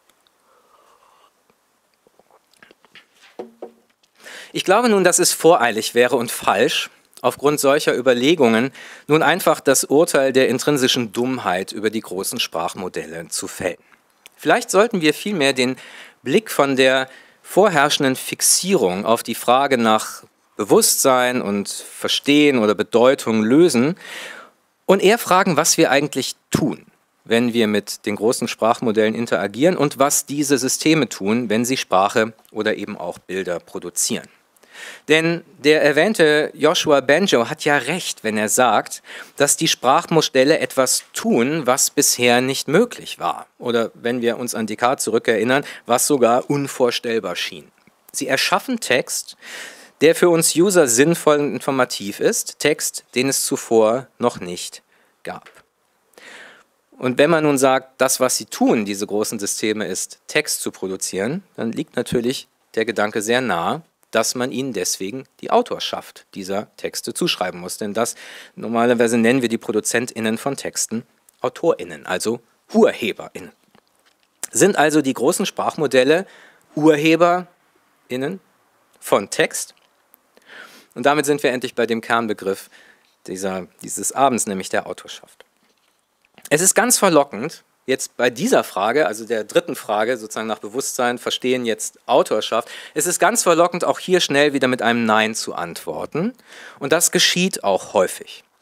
Ich glaube nun, dass es voreilig wäre und falsch, aufgrund solcher Überlegungen nun einfach das Urteil der intrinsischen Dummheit über die großen Sprachmodelle zu fällen. Vielleicht sollten wir vielmehr den Blick von der vorherrschenden Fixierung auf die Frage nach Bewusstsein und Verstehen oder Bedeutung lösen und eher fragen, was wir eigentlich tun, wenn wir mit den großen Sprachmodellen interagieren und was diese Systeme tun, wenn sie Sprache oder eben auch Bilder produzieren. Denn der erwähnte Joshua Bengio hat ja recht, wenn er sagt, dass die Sprachmodelle etwas tun, was bisher nicht möglich war. Oder wenn wir uns an Descartes zurückerinnern, was sogar unvorstellbar schien. Sie erschaffen Text, der für uns User sinnvoll und informativ ist, Text, den es zuvor noch nicht gab. Und wenn man nun sagt, das, was sie tun, diese großen Systeme, ist, Text zu produzieren, dann liegt natürlich der Gedanke sehr nahe, dass man ihnen deswegen die Autorschaft dieser Texte zuschreiben muss. Denn das normalerweise nennen wir die ProduzentInnen von Texten AutorInnen, also UrheberInnen. Sind also die großen Sprachmodelle UrheberInnen von Text? Und damit sind wir endlich bei dem Kernbegriff dieses Abends, nämlich der Autorschaft. Es ist ganz verlockend, jetzt bei dieser Frage, also der dritten Frage, sozusagen nach Bewusstsein, Verstehen, jetzt Autorschaft, es ist ganz verlockend, auch hier schnell wieder mit einem Nein zu antworten. Und das geschieht auch häufig.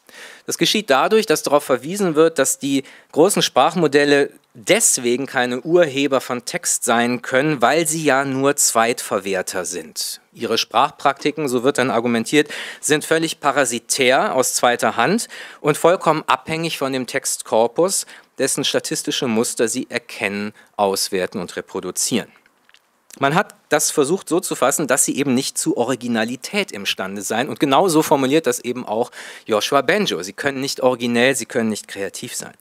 Das geschieht dadurch, dass darauf verwiesen wird, dass die großen Sprachmodelle deswegen keine Urheber von Text sein können, weil sie ja nur Zweitverwerter sind. Ihre Sprachpraktiken, so wird dann argumentiert, sind völlig parasitär aus zweiter Hand und vollkommen abhängig von dem Textkorpus, dessen statistische Muster sie erkennen, auswerten und reproduzieren. Man hat das versucht so zu fassen, dass sie eben nicht zu Originalität imstande seien. Und genau so formuliert das eben auch Yoshua Bengio. Sie können nicht originell, sie können nicht kreativ sein.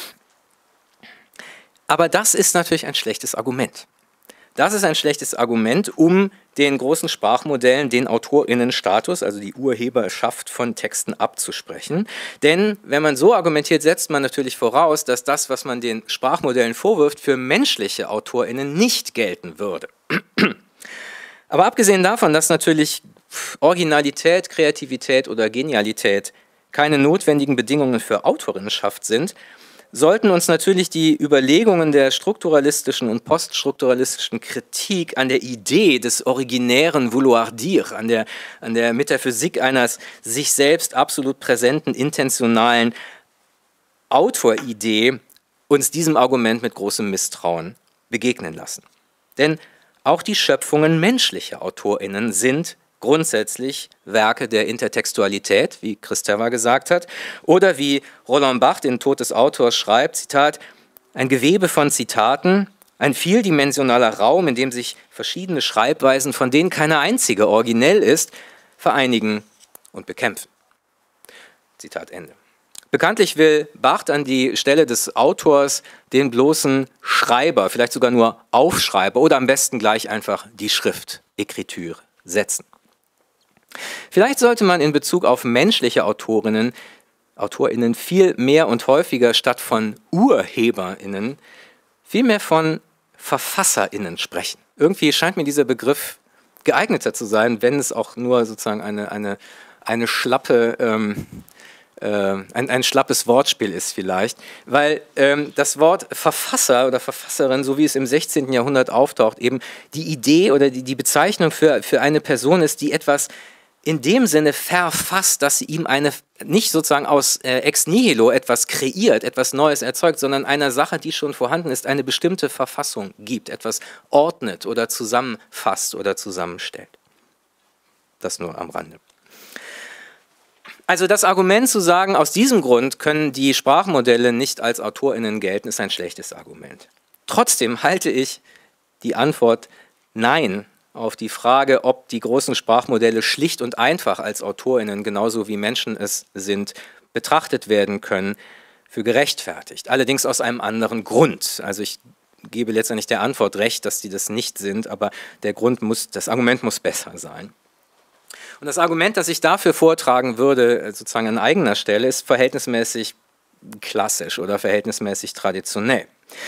Aber das ist natürlich ein schlechtes Argument. Das ist ein schlechtes Argument, um den großen Sprachmodellen den AutorInnenstatus, also die Urheberschaft von Texten, abzusprechen. Denn wenn man so argumentiert, setzt man natürlich voraus, dass das, was man den Sprachmodellen vorwirft, für menschliche AutorInnen nicht gelten würde. Aber abgesehen davon, dass natürlich Originalität, Kreativität oder Genialität keine notwendigen Bedingungen für Autorinnenschaft sind, sollten uns natürlich die Überlegungen der strukturalistischen und poststrukturalistischen Kritik an der Idee des originären Vouloir dire, an der Metaphysik eines sich selbst absolut präsenten, intentionalen Autoridee, uns diesem Argument mit großem Misstrauen begegnen lassen. Denn auch die Schöpfungen menschlicher AutorInnen sind grundsätzlich Werke der Intertextualität, wie Kristeva gesagt hat, oder wie Roland Barthes in Tod des Autors schreibt, Zitat, ein Gewebe von Zitaten, ein vieldimensionaler Raum, in dem sich verschiedene Schreibweisen, von denen keine einzige originell ist, vereinigen und bekämpfen. Zitat Ende. Bekanntlich will Barthes an die Stelle des Autors den bloßen Schreiber, vielleicht sogar nur Aufschreiber oder am besten gleich einfach die Schrift, Écriture, setzen. Vielleicht sollte man in Bezug auf menschliche AutorInnen viel mehr und häufiger statt von UrheberInnen viel mehr von VerfasserInnen sprechen. Irgendwie scheint mir dieser Begriff geeigneter zu sein, wenn es auch nur sozusagen eine schlappe ein schlappes Wortspiel ist vielleicht, weil das Wort Verfasser oder Verfasserin, so wie es im 16. Jahrhundert auftaucht, eben die Idee oder die Bezeichnung für eine Person ist, die etwas in dem Sinne verfasst, dass sie ihm nicht sozusagen aus ex nihilo etwas kreiert, etwas Neues erzeugt, sondern einer Sache, die schon vorhanden ist, eine bestimmte Verfassung gibt, etwas ordnet oder zusammenfasst oder zusammenstellt. Das nur am Rande. Also das Argument zu sagen, aus diesem Grund können die Sprachmodelle nicht als AutorInnen gelten, ist ein schlechtes Argument. Trotzdem halte ich die Antwort Nein auf die Frage, ob die großen Sprachmodelle schlicht und einfach als AutorInnen, genauso wie Menschen es sind, betrachtet werden können, für gerechtfertigt. Allerdings aus einem anderen Grund. Also ich gebe letztendlich der Antwort recht, dass sie das nicht sind, aber das Argument muss besser sein. Und das Argument, das ich dafür vortragen würde, sozusagen an eigener Stelle, ist verhältnismäßig klassisch oder verhältnismäßig traditionell.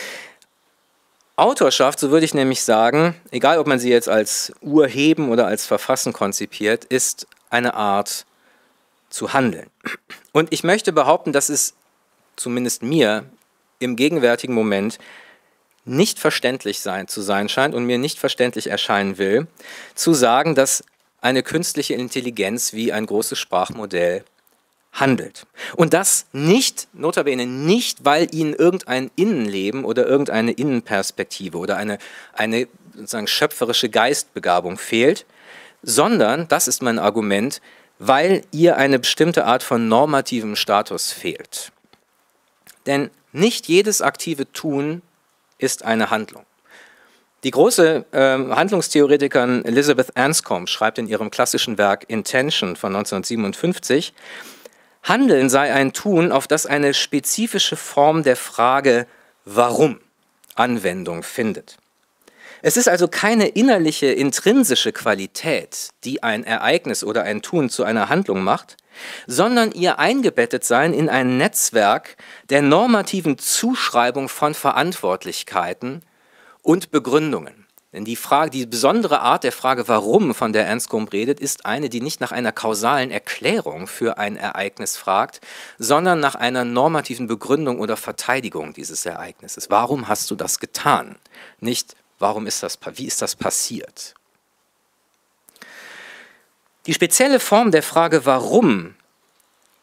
Autorschaft, so würde ich nämlich sagen, egal ob man sie jetzt als Urheben oder als Verfassen konzipiert, ist eine Art zu handeln. Und ich möchte behaupten, dass es zumindest mir im gegenwärtigen Moment nicht verständlich zu sein scheint und mir nicht verständlich erscheinen will, zu sagen, dass eine künstliche Intelligenz wie ein großes Sprachmodell handelt. Und das nicht, notabene nicht, weil ihnen irgendein Innenleben oder irgendeine Innenperspektive oder eine sozusagen schöpferische Geistbegabung fehlt, sondern, das ist mein Argument, weil ihr eine bestimmte Art von normativem Status fehlt. Denn nicht jedes aktive Tun ist eine Handlung. Die große Handlungstheoretikerin Elizabeth Anscombe schreibt in ihrem klassischen Werk Intention von 1957, Handeln sei ein Tun, auf das eine spezifische Form der Frage Warum Anwendung findet. Es ist also keine innerliche, intrinsische Qualität, die ein Ereignis oder ein Tun zu einer Handlung macht, sondern ihr Eingebettetsein in ein Netzwerk der normativen Zuschreibung von Verantwortlichkeiten und Begründungen. Denn die besondere Art der Frage, warum, von der Anscombe redet, ist eine, die nicht nach einer kausalen Erklärung für ein Ereignis fragt, sondern nach einer normativen Begründung oder Verteidigung dieses Ereignisses. Warum hast du das getan? Nicht, wie ist das passiert? Die spezielle Form der Frage, warum,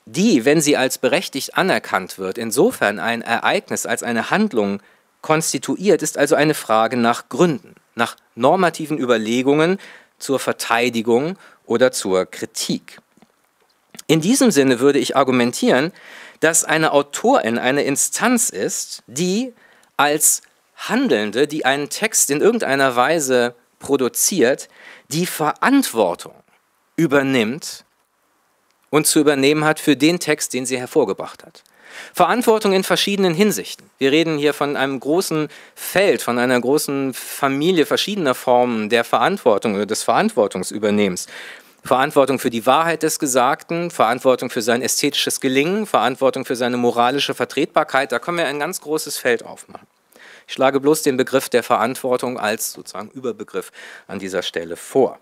die, wenn sie als berechtigt anerkannt wird, insofern ein Ereignis als eine Handlung konstituiert, ist also eine Frage nach Gründen, nach normativen Überlegungen zur Verteidigung oder zur Kritik. In diesem Sinne würde ich argumentieren, dass eine Autorin eine Instanz ist, die als Handelnde, die einen Text in irgendeiner Weise produziert, die Verantwortung übernimmt und zu übernehmen hat für den Text, den sie hervorgebracht hat. Verantwortung in verschiedenen Hinsichten. Wir reden hier von einem großen Feld, von einer großen Familie verschiedener Formen der Verantwortung oder des Verantwortungsübernehmens. Verantwortung für die Wahrheit des Gesagten, Verantwortung für sein ästhetisches Gelingen, Verantwortung für seine moralische Vertretbarkeit. Da können wir ein ganz großes Feld aufmachen. Ich schlage bloß den Begriff der Verantwortung als sozusagen Überbegriff an dieser Stelle vor.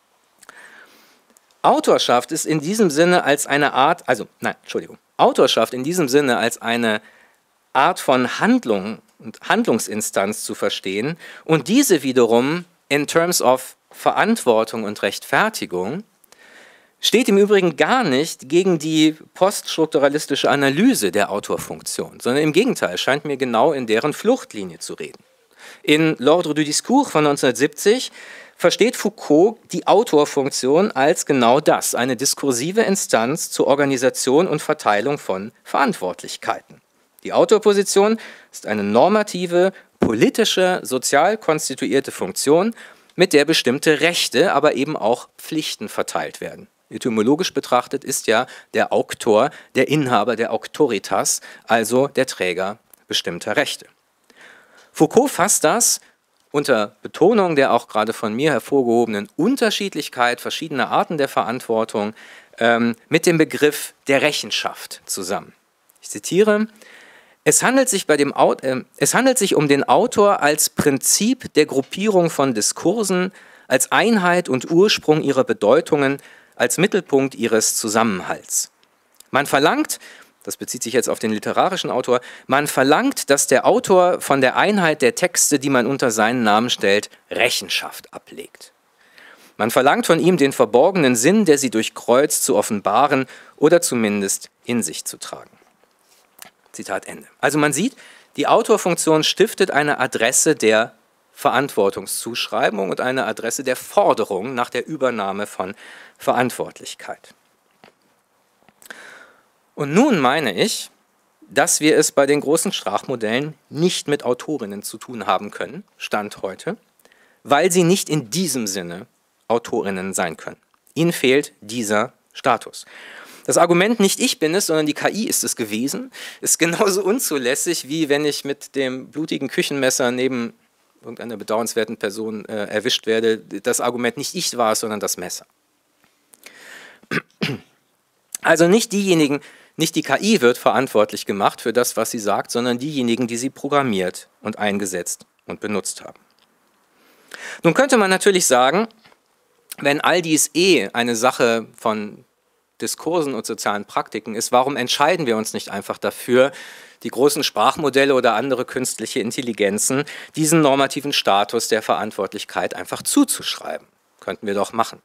Autorschaft ist in diesem Sinne als eine Art, Autorschaft in diesem Sinne als eine Art von Handlung und Handlungsinstanz zu verstehen und diese wiederum in terms of Verantwortung und Rechtfertigung steht im Übrigen gar nicht gegen die poststrukturalistische Analyse der Autorfunktion, sondern im Gegenteil scheint mir genau in deren Fluchtlinie zu reden. In L'Ordre du Discours von 1970 versteht Foucault die Autorfunktion als genau das, eine diskursive Instanz zur Organisation und Verteilung von Verantwortlichkeiten. Die Autorposition ist eine normative, politische, sozial konstituierte Funktion, mit der bestimmte Rechte, aber eben auch Pflichten verteilt werden. Etymologisch betrachtet ist ja der Auctor der Inhaber der Auctoritas, also der Träger bestimmter Rechte. Foucault fasst das unter Betonung der auch gerade von mir hervorgehobenen Unterschiedlichkeit verschiedener Arten der Verantwortung mit dem Begriff der Rechenschaft zusammen. Ich zitiere: Es handelt sich um den Autor als Prinzip der Gruppierung von Diskursen, als Einheit und Ursprung ihrer Bedeutungen, als Mittelpunkt ihres Zusammenhalts. Man verlangt, das bezieht sich jetzt auf den literarischen Autor, man verlangt, dass der Autor von der Einheit der Texte, die man unter seinen Namen stellt, Rechenschaft ablegt. Man verlangt von ihm den verborgenen Sinn, der sie durchkreuzt, zu offenbaren oder zumindest in sich zu tragen. Zitat Ende. Also man sieht, die Autorfunktion stiftet eine Adresse der Verantwortungszuschreibung und eine Adresse der Forderung nach der Übernahme von Verantwortlichkeit. Und nun meine ich, dass wir es bei den großen Sprachmodellen nicht mit Autorinnen zu tun haben können, Stand heute, weil sie nicht in diesem Sinne Autorinnen sein können. Ihnen fehlt dieser Status. Das Argument nicht ich bin es, sondern die KI ist es gewesen, ist genauso unzulässig, wie wenn ich mit dem blutigen Küchenmesser neben irgendeiner bedauernswerten Person erwischt werde. Das Argument nicht ich war es, sondern das Messer. Also nicht diejenigen, nicht die KI wird verantwortlich gemacht für das, was sie sagt, sondern diejenigen, die sie programmiert und eingesetzt und benutzt haben. Nun könnte man natürlich sagen, wenn all dies eine Sache von Diskursen und sozialen Praktiken ist, warum entscheiden wir uns nicht einfach dafür, die großen Sprachmodelle oder andere künstliche Intelligenzen diesen normativen Status der Verantwortlichkeit einfach zuzuschreiben? Könnten wir doch machen.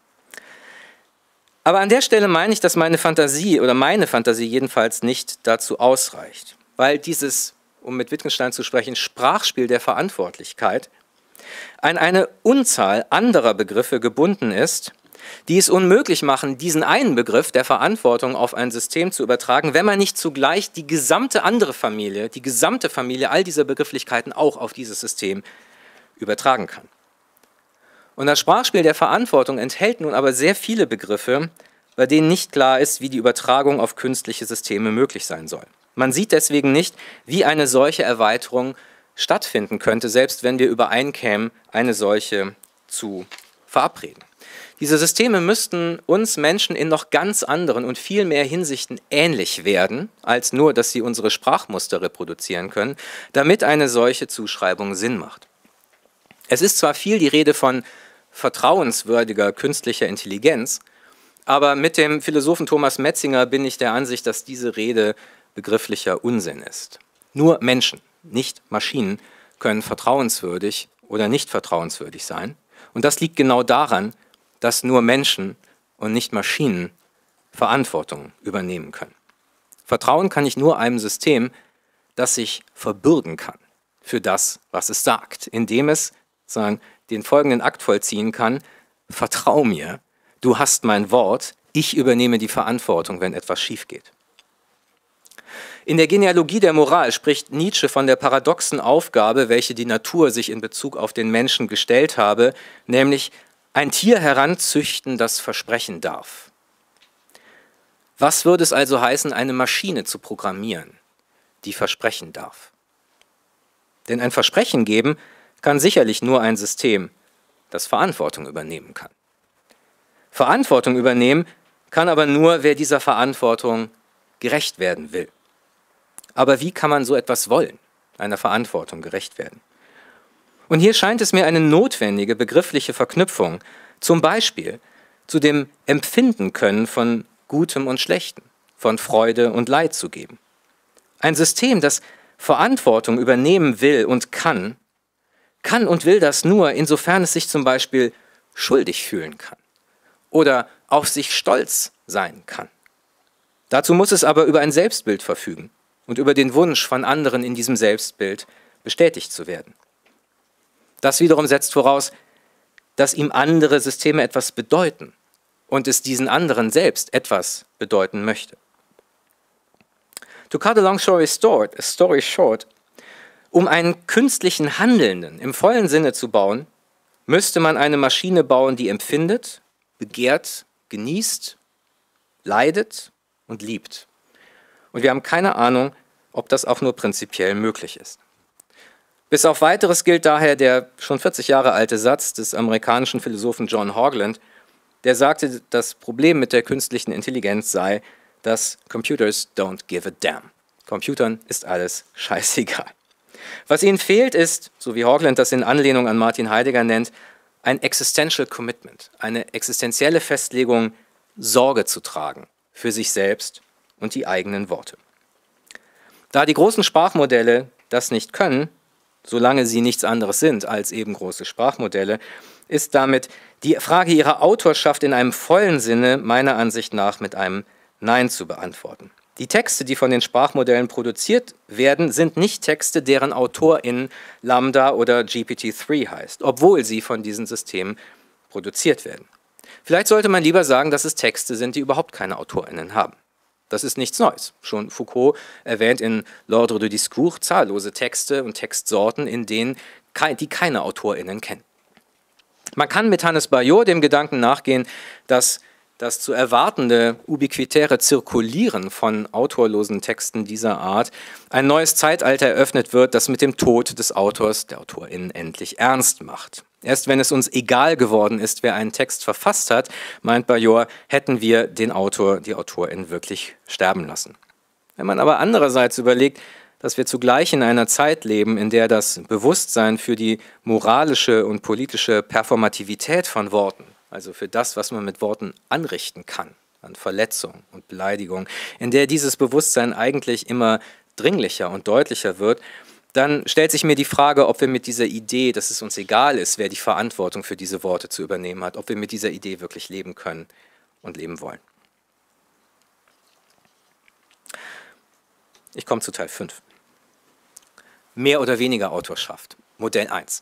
Aber an der Stelle meine ich, dass meine Fantasie jedenfalls nicht dazu ausreicht, weil dieses, um mit Wittgenstein zu sprechen, Sprachspiel der Verantwortlichkeit an eine Unzahl anderer Begriffe gebunden ist, die es unmöglich machen, diesen einen Begriff der Verantwortung auf ein System zu übertragen, wenn man nicht zugleich die gesamte andere Familie, die gesamte Familie all dieser Begrifflichkeiten auch auf dieses System übertragen kann. Und das Sprachspiel der Verantwortung enthält nun aber sehr viele Begriffe, bei denen nicht klar ist, wie die Übertragung auf künstliche Systeme möglich sein soll. Man sieht deswegen nicht, wie eine solche Erweiterung stattfinden könnte, selbst wenn wir übereinkämen, eine solche zu verabreden. Diese Systeme müssten uns Menschen in noch ganz anderen und viel mehr Hinsichten ähnlich werden, als nur, dass sie unsere Sprachmuster reproduzieren können, damit eine solche Zuschreibung Sinn macht. Es ist zwar viel die Rede von vertrauenswürdiger künstlicher Intelligenz, aber mit dem Philosophen Thomas Metzinger bin ich der Ansicht, dass diese Rede begrifflicher Unsinn ist. Nur Menschen, nicht Maschinen, können vertrauenswürdig oder nicht vertrauenswürdig sein. Und das liegt genau daran, dass nur Menschen und nicht Maschinen Verantwortung übernehmen können. Vertrauen kann ich nur einem System, das sich verbürgen kann für das, was es sagt, indem es den folgenden Akt vollziehen kann: Vertrau mir, du hast mein Wort, ich übernehme die Verantwortung, wenn etwas schief geht. In der Genealogie der Moral spricht Nietzsche von der paradoxen Aufgabe, welche die Natur sich in Bezug auf den Menschen gestellt habe, nämlich ein Tier heranzüchten, das versprechen darf. Was würde es also heißen, eine Maschine zu programmieren, die versprechen darf? Denn ein Versprechen geben kann sicherlich nur ein System, das Verantwortung übernehmen kann. Verantwortung übernehmen kann aber nur, wer dieser Verantwortung gerecht werden will. Aber wie kann man so etwas wollen, einer Verantwortung gerecht werden? Und hier scheint es mir eine notwendige begriffliche Verknüpfung, zum Beispiel zu dem Empfinden können von Gutem und Schlechtem, von Freude und Leid zu geben. Ein System, das Verantwortung übernehmen will und kann und will das nur, insofern es sich zum Beispiel schuldig fühlen kann oder auf sich stolz sein kann. Dazu muss es aber über ein Selbstbild verfügen und über den Wunsch von anderen in diesem Selbstbild bestätigt zu werden. Das wiederum setzt voraus, dass ihm andere Systeme etwas bedeuten und es diesen anderen selbst etwas bedeuten möchte. To cut a long story short, um einen künstlichen Handelnden im vollen Sinne zu bauen, müsste man eine Maschine bauen, die empfindet, begehrt, genießt, leidet und liebt. Und wir haben keine Ahnung, ob das auch nur prinzipiell möglich ist. Bis auf Weiteres gilt daher der schon 40 Jahre alte Satz des amerikanischen Philosophen John Haugeland, der sagte, das Problem mit der künstlichen Intelligenz sei, dass Computers don't give a damn. Computern ist alles scheißegal. Was ihnen fehlt ist, so wie Haugeland das in Anlehnung an Martin Heidegger nennt, ein existential commitment, eine existenzielle Festlegung, Sorge zu tragen für sich selbst und die eigenen Worte. Da die großen Sprachmodelle das nicht können, solange sie nichts anderes sind als eben große Sprachmodelle, ist damit die Frage ihrer Autorschaft in einem vollen Sinne meiner Ansicht nach mit einem Nein zu beantworten. Die Texte, die von den Sprachmodellen produziert werden, sind nicht Texte, deren AutorInnen Lambda oder GPT-3 heißt, obwohl sie von diesen Systemen produziert werden. Vielleicht sollte man lieber sagen, dass es Texte sind, die überhaupt keine AutorInnen haben. Das ist nichts Neues. Schon Foucault erwähnt in L'Ordre du Discours zahllose Texte und Textsorten, die keine AutorInnen kennen. Man kann mit Hannes Bajor dem Gedanken nachgehen, dass das zu erwartende ubiquitäre Zirkulieren von autorlosen Texten dieser Art ein neues Zeitalter eröffnet wird, das mit dem Tod des Autors, der AutorInnen, endlich ernst macht. Erst wenn es uns egal geworden ist, wer einen Text verfasst hat, meint Bajor, hätten wir den Autor, die AutorInnen wirklich sterben lassen. Wenn man aber andererseits überlegt, dass wir zugleich in einer Zeit leben, in der das Bewusstsein für die moralische und politische Performativität von Worten, also für das, was man mit Worten anrichten kann, an Verletzung und Beleidigung, in der dieses Bewusstsein eigentlich immer dringlicher und deutlicher wird, dann stellt sich mir die Frage, ob wir mit dieser Idee, dass es uns egal ist, wer die Verantwortung für diese Worte zu übernehmen hat, ob wir mit dieser Idee wirklich leben können und leben wollen. Ich komme zu Teil 5. Mehr oder weniger Autorschaft. Modell 1.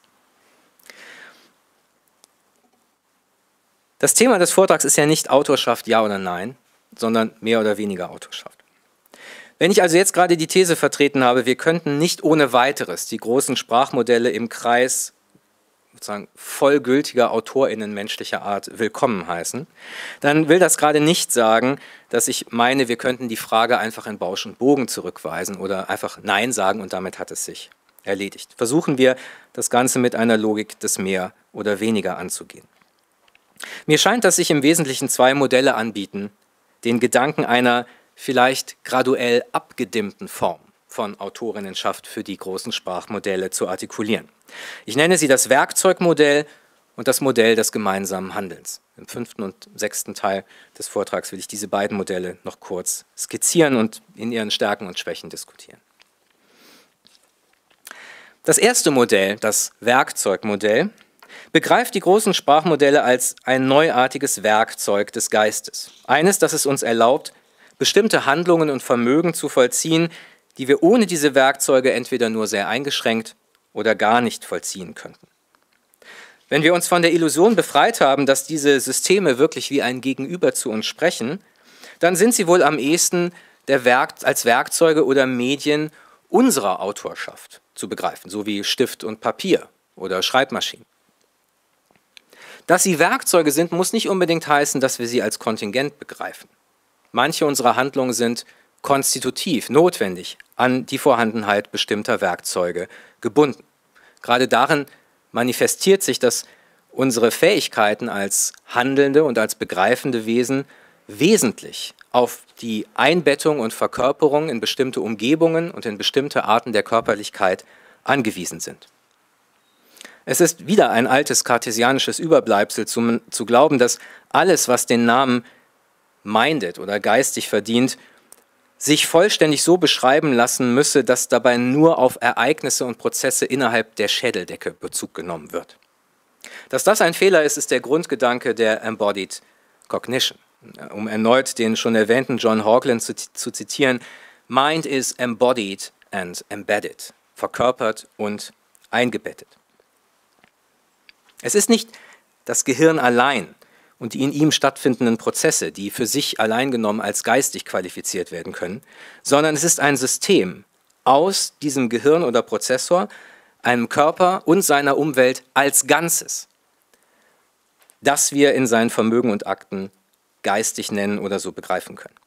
Das Thema des Vortrags ist ja nicht Autorschaft, ja oder nein, sondern mehr oder weniger Autorschaft. Wenn ich also jetzt gerade die These vertreten habe, wir könnten nicht ohne weiteres die großen Sprachmodelle im Kreis sozusagen vollgültiger AutorInnen menschlicher Art willkommen heißen, dann will das gerade nicht sagen, dass ich meine, wir könnten die Frage einfach in Bausch und Bogen zurückweisen oder einfach Nein sagen und damit hat es sich erledigt. Versuchen wir, das Ganze mit einer Logik des Mehr oder Weniger anzugehen. Mir scheint, dass sich im Wesentlichen zwei Modelle anbieten, den Gedanken einer vielleicht graduell abgedimmten Form von Autorinnenschaft für die großen Sprachmodelle zu artikulieren. Ich nenne sie das Werkzeugmodell und das Modell des gemeinsamen Handelns. Im 5. und 6. Teil des Vortrags will ich diese beiden Modelle noch kurz skizzieren und in ihren Stärken und Schwächen diskutieren. Das erste Modell, das Werkzeugmodell, begreift die großen Sprachmodelle als ein neuartiges Werkzeug des Geistes. Eines, das es uns erlaubt, bestimmte Handlungen und Vermögen zu vollziehen, die wir ohne diese Werkzeuge entweder nur sehr eingeschränkt oder gar nicht vollziehen könnten. Wenn wir uns von der Illusion befreit haben, dass diese Systeme wirklich wie ein Gegenüber zu uns sprechen, dann sind sie wohl am ehesten als Werkzeuge oder Medien unserer Autorschaft zu begreifen, so wie Stift und Papier oder Schreibmaschinen. Dass sie Werkzeuge sind, muss nicht unbedingt heißen, dass wir sie als Kontingent begreifen. Manche unserer Handlungen sind konstitutiv, notwendig, an die Vorhandenheit bestimmter Werkzeuge gebunden. Gerade darin manifestiert sich, dass unsere Fähigkeiten als handelnde und als begreifende Wesen wesentlich auf die Einbettung und Verkörperung in bestimmte Umgebungen und in bestimmte Arten der Körperlichkeit angewiesen sind. Es ist wieder ein altes kartesianisches Überbleibsel zu glauben, dass alles, was den Namen minded oder geistig verdient, sich vollständig so beschreiben lassen müsse, dass dabei nur auf Ereignisse und Prozesse innerhalb der Schädeldecke Bezug genommen wird. Dass das ein Fehler ist, ist der Grundgedanke der Embodied Cognition. Um erneut den schon erwähnten John Haugeland zu zitieren, Mind is embodied and embedded, verkörpert und eingebettet. Es ist nicht das Gehirn allein und die in ihm stattfindenden Prozesse, die für sich allein genommen als geistig qualifiziert werden können, sondern es ist ein System aus diesem Gehirn oder Prozessor, einem Körper und seiner Umwelt als Ganzes, das wir in seinen Vermögen und Akten geistig nennen oder so begreifen können.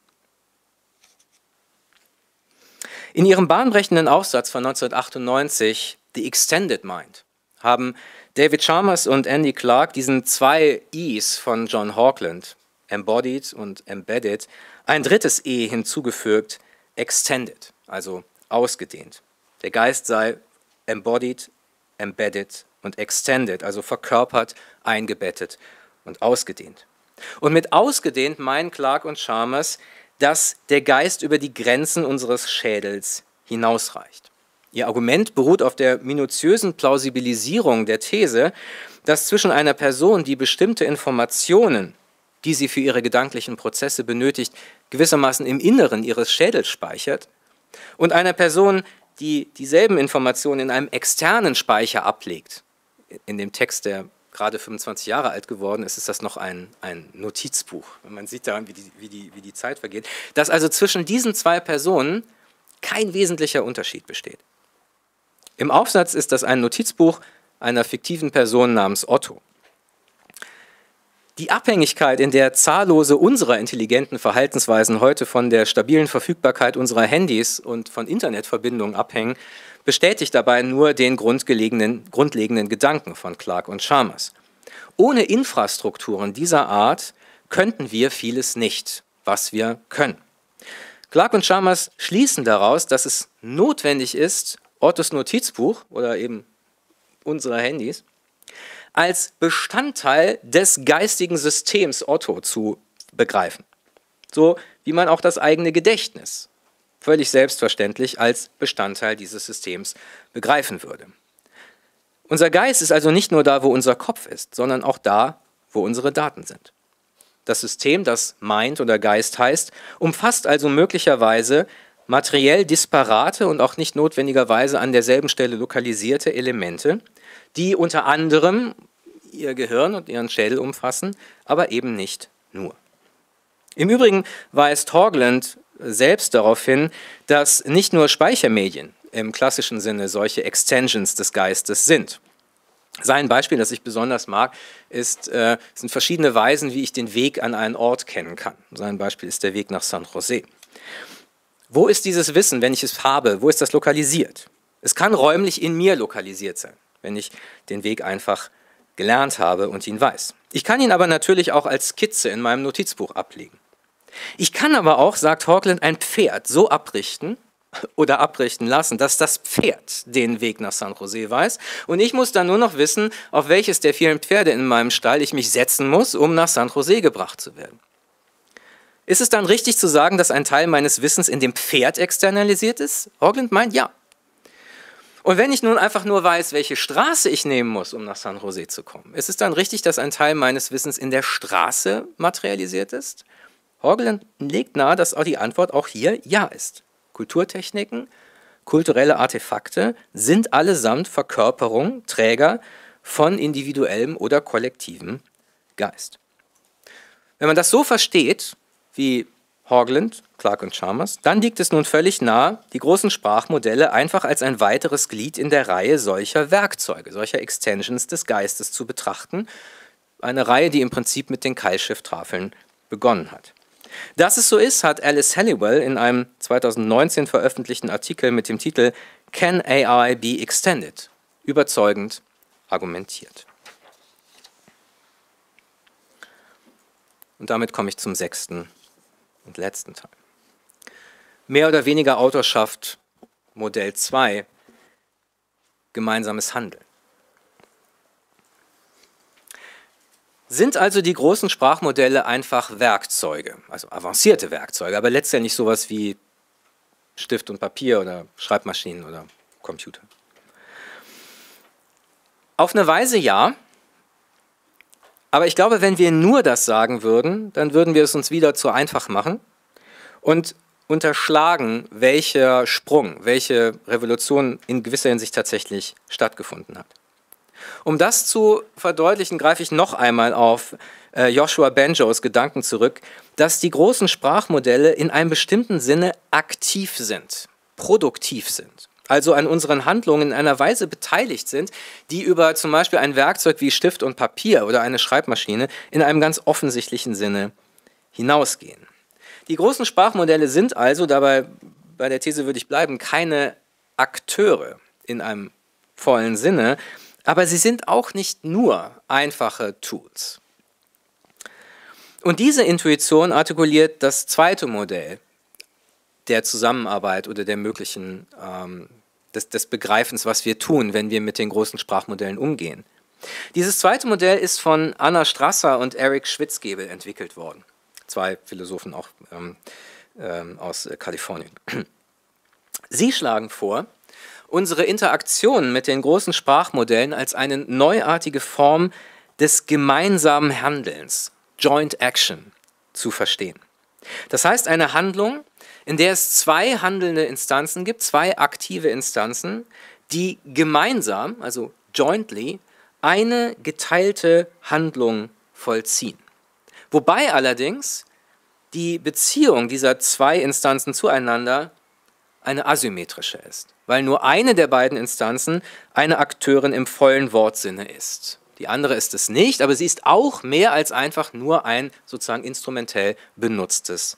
In ihrem bahnbrechenden Aufsatz von 1998, The Extended Mind, haben David Chalmers und Andy Clark diesen zwei E's von John Haugeland, Embodied und Embedded, ein drittes E hinzugefügt, Extended, also ausgedehnt. Der Geist sei embodied, embedded und extended, also verkörpert, eingebettet und ausgedehnt. Und mit ausgedehnt meinen Clark und Chalmers, dass der Geist über die Grenzen unseres Schädels hinausreicht. Ihr Argument beruht auf der minutiösen Plausibilisierung der These, dass zwischen einer Person, die bestimmte Informationen, die sie für ihre gedanklichen Prozesse benötigt, gewissermaßen im Inneren ihres Schädels speichert, und einer Person, die dieselben Informationen in einem externen Speicher ablegt. In dem Text, der gerade 25 Jahre alt geworden ist, ist das noch ein Notizbuch. Man sieht daran, wie die Zeit vergeht. Dass also zwischen diesen zwei Personen kein wesentlicher Unterschied besteht. Im Aufsatz ist das ein Notizbuch einer fiktiven Person namens Otto. Die Abhängigkeit, in der zahllose unserer intelligenten Verhaltensweisen heute von der stabilen Verfügbarkeit unserer Handys und von Internetverbindungen abhängen, bestätigt dabei nur den grundlegenden Gedanken von Clark und Chalmers. Ohne Infrastrukturen dieser Art könnten wir vieles nicht, was wir können. Clark und Chalmers schließen daraus, dass es notwendig ist, Ottos Notizbuch oder eben unsere Handys als Bestandteil des geistigen Systems Otto zu begreifen. So wie man auch das eigene Gedächtnis völlig selbstverständlich als Bestandteil dieses Systems begreifen würde. Unser Geist ist also nicht nur da, wo unser Kopf ist, sondern auch da, wo unsere Daten sind. Das System, das Mind oder Geist heißt, umfasst also möglicherweise materiell disparate und auch nicht notwendigerweise an derselben Stelle lokalisierte Elemente, die unter anderem ihr Gehirn und ihren Schädel umfassen, aber eben nicht nur. Im Übrigen weist Haugeland selbst darauf hin, dass nicht nur Speichermedien im klassischen Sinne solche Extensions des Geistes sind. Sein Beispiel, das ich besonders mag, sind verschiedene Weisen, wie ich den Weg an einen Ort kennen kann. Sein Beispiel ist der Weg nach San Jose. Wo ist dieses Wissen, wenn ich es habe? Wo ist das lokalisiert? Es kann räumlich in mir lokalisiert sein, wenn ich den Weg einfach gelernt habe und ihn weiß. Ich kann ihn aber natürlich auch als Skizze in meinem Notizbuch ablegen. Ich kann aber auch, sagt Haugeland, ein Pferd so abrichten oder abrichten lassen, dass das Pferd den Weg nach San Jose weiß und ich muss dann nur noch wissen, auf welches der vielen Pferde in meinem Stall ich mich setzen muss, um nach San Jose gebracht zu werden. Ist es dann richtig zu sagen, dass ein Teil meines Wissens in dem Pferd externalisiert ist? Haugeland meint ja. Und wenn ich nun einfach nur weiß, welche Straße ich nehmen muss, um nach San Jose zu kommen, ist es dann richtig, dass ein Teil meines Wissens in der Straße materialisiert ist? Horgeland legt nahe, dass auch die Antwort auch hier ja ist. Kulturtechniken, kulturelle Artefakte sind allesamt Verkörperung, Träger von individuellem oder kollektivem Geist. Wenn man das so versteht, wie Horgeland, Clark und Chalmers, dann liegt es nun völlig nahe, die großen Sprachmodelle einfach als ein weiteres Glied in der Reihe solcher Werkzeuge, solcher Extensions des Geistes zu betrachten. Eine Reihe, die im Prinzip mit den Keilschrifttafeln begonnen hat. Dass es so ist, hat Alice Halliwell in einem 2019 veröffentlichten Artikel mit dem Titel Can AI be extended? Überzeugend argumentiert. Und damit komme ich zum 6. und letzten Teil. Mehr oder weniger Autorschaft, Modell 2, gemeinsames Handeln. Sind also die großen Sprachmodelle einfach Werkzeuge, also avancierte Werkzeuge, aber letztendlich sowas wie Stift und Papier oder Schreibmaschinen oder Computer? Auf eine Weise ja, aber ich glaube, wenn wir nur das sagen würden, dann würden wir es uns wieder zu einfach machen und unterschlagen, welcher Sprung, welche Revolution in gewisser Hinsicht tatsächlich stattgefunden hat. Um das zu verdeutlichen, greife ich noch einmal auf Joshua Bengio's Gedanken zurück, dass die großen Sprachmodelle in einem bestimmten Sinne aktiv sind, produktiv sind, also an unseren Handlungen in einer Weise beteiligt sind, die über zum Beispiel ein Werkzeug wie Stift und Papier oder eine Schreibmaschine in einem ganz offensichtlichen Sinne hinausgehen. Die großen Sprachmodelle sind also, dabei bei der These würde ich bleiben, keine Akteure in einem vollen Sinne, aber sie sind auch nicht nur einfache Tools. Und diese Intuition artikuliert das zweite Modell der Zusammenarbeit oder der möglichen, des Begreifens, was wir tun, wenn wir mit den großen Sprachmodellen umgehen. Dieses zweite Modell ist von Anna Strasser und Eric Schwitzgebel entwickelt worden. Zwei Philosophen auch aus Kalifornien. Sie schlagen vor, unsere Interaktion mit den großen Sprachmodellen als eine neuartige Form des gemeinsamen Handelns, Joint Action, zu verstehen. Das heißt, eine Handlung, in der es zwei handelnde Instanzen gibt, zwei aktive Instanzen, die gemeinsam, also jointly, eine geteilte Handlung vollziehen. Wobei allerdings die Beziehung dieser zwei Instanzen zueinander eine asymmetrische ist, weil nur eine der beiden Instanzen eine Akteurin im vollen Wortsinne ist. Die andere ist es nicht, aber sie ist auch mehr als einfach nur ein sozusagen instrumentell benutztes.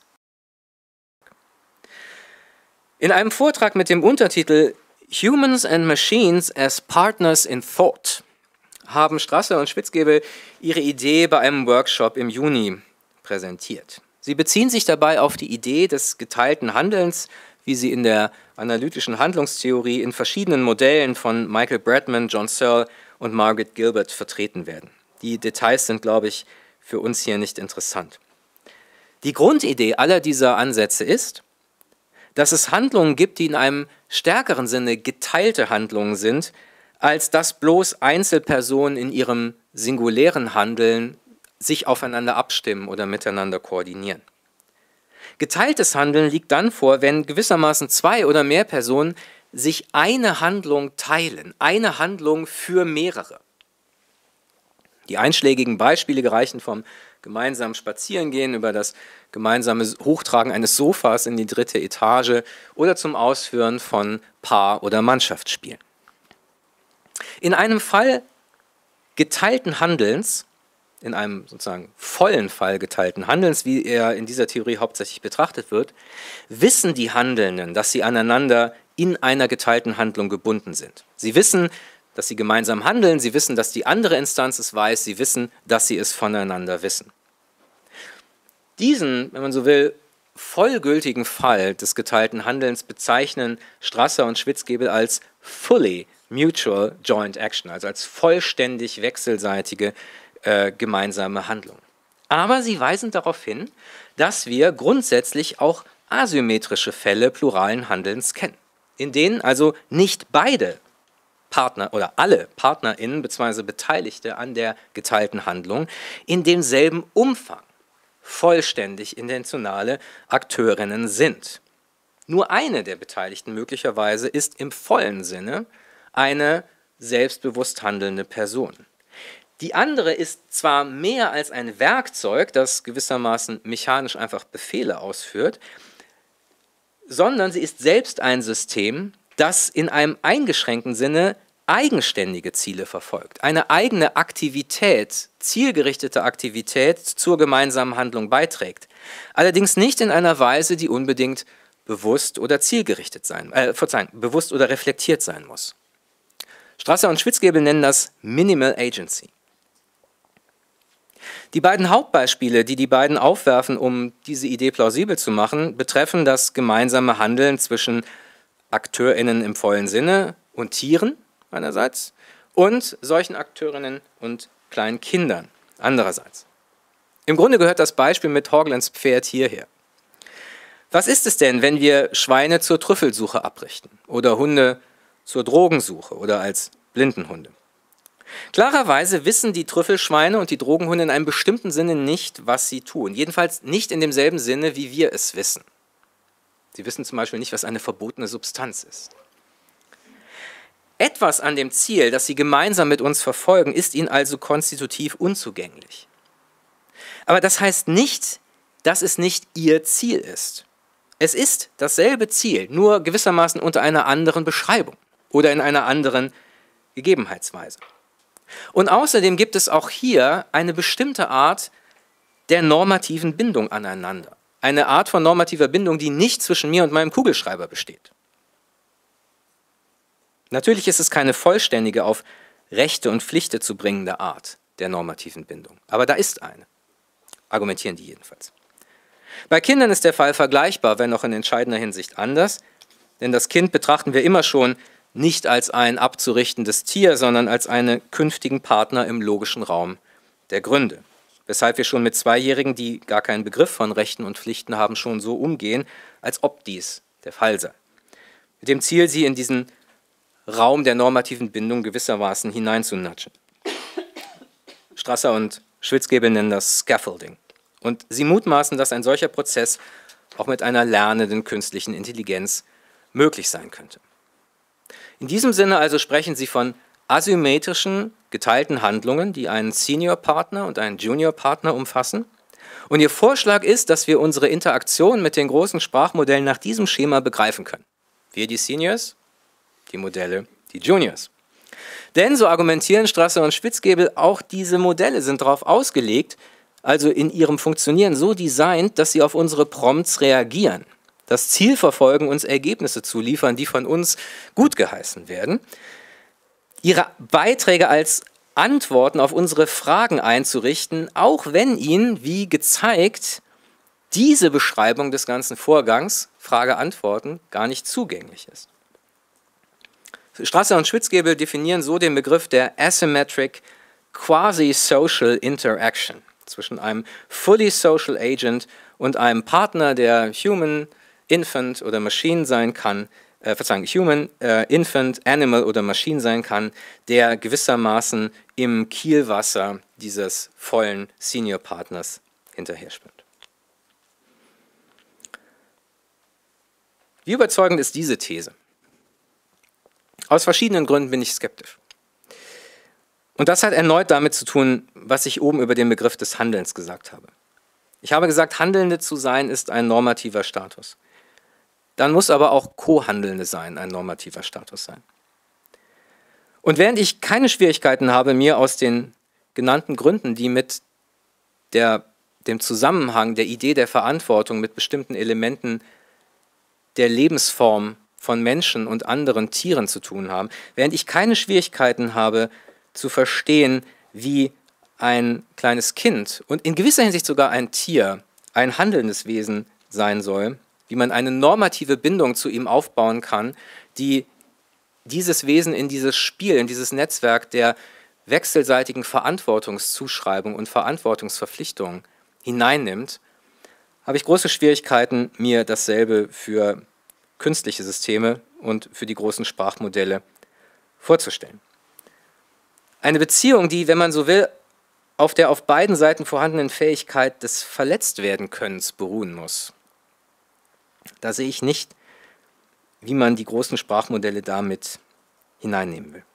In einem Vortrag mit dem Untertitel Humans and Machines as Partners in Thought haben Strasser und Schwitzgebel ihre Idee bei einem Workshop im Juni präsentiert. Sie beziehen sich dabei auf die Idee des geteilten Handelns, wie sie in der analytischen Handlungstheorie in verschiedenen Modellen von Michael Bradman, John Searle und Margaret Gilbert vertreten werden. Die Details sind, glaube ich, für uns hier nicht interessant. Die Grundidee aller dieser Ansätze ist, dass es Handlungen gibt, die in einem stärkeren Sinne geteilte Handlungen sind, als dass bloß Einzelpersonen in ihrem singulären Handeln sich aufeinander abstimmen oder miteinander koordinieren. Geteiltes Handeln liegt dann vor, wenn gewissermaßen zwei oder mehr Personen sich eine Handlung teilen, eine Handlung für mehrere. Die einschlägigen Beispiele reichen vom gemeinsamen Spazierengehen über das gemeinsame Hochtragen eines Sofas in die 3. Etage oder zum Ausführen von Paar- oder Mannschaftsspielen. In einem Fall geteilten Handelns, in einem sozusagen vollen Fall geteilten Handelns, wie er in dieser Theorie hauptsächlich betrachtet wird, wissen die Handelnden, dass sie aneinander in einer geteilten Handlung gebunden sind. Sie wissen, dass sie gemeinsam handeln, sie wissen, dass die andere Instanz es weiß, sie wissen, dass sie es voneinander wissen. Diesen, wenn man so will, vollgültigen Fall des geteilten Handelns bezeichnen Strasser und Schwitzgebel als fully mutual joint action, also als vollständig wechselseitige gemeinsame Handlung. Aber sie weisen darauf hin, dass wir grundsätzlich auch asymmetrische Fälle pluralen Handelns kennen, in denen also nicht beide Partner oder alle PartnerInnen bzw. Beteiligte an der geteilten Handlung in demselben Umfang vollständig intentionale Akteurinnen sind. Nur eine der Beteiligten möglicherweise ist im vollen Sinne eine selbstbewusst handelnde Person. Die andere ist zwar mehr als ein Werkzeug, das gewissermaßen mechanisch einfach Befehle ausführt, sondern sie ist selbst ein System, das in einem eingeschränkten Sinne eigenständige Ziele verfolgt, eine eigene Aktivität, zielgerichtete Aktivität zur gemeinsamen Handlung beiträgt. Allerdings nicht in einer Weise, die unbedingt bewusst oder zielgerichtet bewusst oder reflektiert sein muss. Strasser und Schwitzgebel nennen das Minimal Agency. Die beiden Hauptbeispiele, die die beiden aufwerfen, um diese Idee plausibel zu machen, betreffen das gemeinsame Handeln zwischen AkteurInnen im vollen Sinne und Tieren einerseits und solchen AkteurInnen und kleinen Kindern andererseits. Im Grunde gehört das Beispiel mit Hoglands Pferd hierher. Was ist es denn, wenn wir Schweine zur Trüffelsuche abrichten oder Hunde zur Drogensuche oder als Blindenhunde? Klarerweise wissen die Trüffelschweine und die Drogenhunde in einem bestimmten Sinne nicht, was sie tun. Jedenfalls nicht in demselben Sinne, wie wir es wissen. Sie wissen zum Beispiel nicht, was eine verbotene Substanz ist. Etwas an dem Ziel, das sie gemeinsam mit uns verfolgen, ist ihnen also konstitutiv unzugänglich. Aber das heißt nicht, dass es nicht ihr Ziel ist. Es ist dasselbe Ziel, nur gewissermaßen unter einer anderen Beschreibung oder in einer anderen Gegebenheitsweise. Und außerdem gibt es auch hier eine bestimmte Art der normativen Bindung aneinander. Eine Art von normativer Bindung, die nicht zwischen mir und meinem Kugelschreiber besteht. Natürlich ist es keine vollständige, auf Rechte und Pflichten zu bringende Art der normativen Bindung. Aber da ist eine. Argumentieren die jedenfalls. Bei Kindern ist der Fall vergleichbar, wenn auch in entscheidender Hinsicht anders. Denn das Kind betrachten wir immer schon nicht als ein abzurichtendes Tier, sondern als einen künftigen Partner im logischen Raum der Gründe. Weshalb wir schon mit Zweijährigen, die gar keinen Begriff von Rechten und Pflichten haben, schon so umgehen, als ob dies der Fall sei. Mit dem Ziel, sie in diesen Raum der normativen Bindung gewissermaßen hineinzunatschen. Strasser und Schwitzgebel nennen das Scaffolding. Und sie mutmaßen, dass ein solcher Prozess auch mit einer lernenden künstlichen Intelligenz möglich sein könnte. In diesem Sinne also sprechen sie von asymmetrischen, geteilten Handlungen, die einen Senior-Partner und einen Junior-Partner umfassen. Und ihr Vorschlag ist, dass wir unsere Interaktion mit den großen Sprachmodellen nach diesem Schema begreifen können. Wir die Seniors, die Modelle die Juniors. Denn, so argumentieren Strasser und Schwitzgebel, auch diese Modelle sind darauf ausgelegt, also in ihrem Funktionieren so designt, dass sie auf unsere Prompts reagieren. Das Ziel verfolgen, uns Ergebnisse zu liefern, die von uns gut geheißen werden. Ihre Beiträge als Antworten auf unsere Fragen einzurichten, auch wenn ihnen, wie gezeigt, diese Beschreibung des ganzen Vorgangs, Frage-Antworten, gar nicht zugänglich ist. Strasser und Schwitzgebel definieren so den Begriff der Asymmetric Quasi-Social Interaction zwischen einem Fully Social Agent und einem Partner, der Human, Infant oder Machine sein kann, Human, Infant, Animal oder Machine sein kann, der gewissermaßen im Kielwasser dieses vollen Senior-Partners hinterher schwimmt. Wie überzeugend ist diese These? Aus verschiedenen Gründen bin ich skeptisch. Und das hat erneut damit zu tun, was ich oben über den Begriff des Handelns gesagt habe. Ich habe gesagt, Handelnde zu sein ist ein normativer Status. Dann muss aber auch Co-Handelnde sein ein normativer Status sein. Und während ich keine Schwierigkeiten habe, mir aus den genannten Gründen, die mit dem Zusammenhang der Idee der Verantwortung mit bestimmten Elementen der Lebensform von Menschen und anderen Tieren zu tun haben, während ich keine Schwierigkeiten habe, zu verstehen, wie ein kleines Kind und in gewisser Hinsicht sogar ein Tier ein handelndes Wesen sein soll, wie man eine normative Bindung zu ihm aufbauen kann, die dieses Wesen in dieses Spiel, in dieses Netzwerk der wechselseitigen Verantwortungszuschreibung und Verantwortungsverpflichtung hineinnimmt, habe ich große Schwierigkeiten, mir dasselbe für künstliche Systeme und für die großen Sprachmodelle vorzustellen. Eine Beziehung, die, wenn man so will, auf der auf beiden Seiten vorhandenen Fähigkeit des Verletztwerdenkönnens beruhen muss. Da sehe ich nicht, wie man die großen Sprachmodelle damit hineinnehmen will.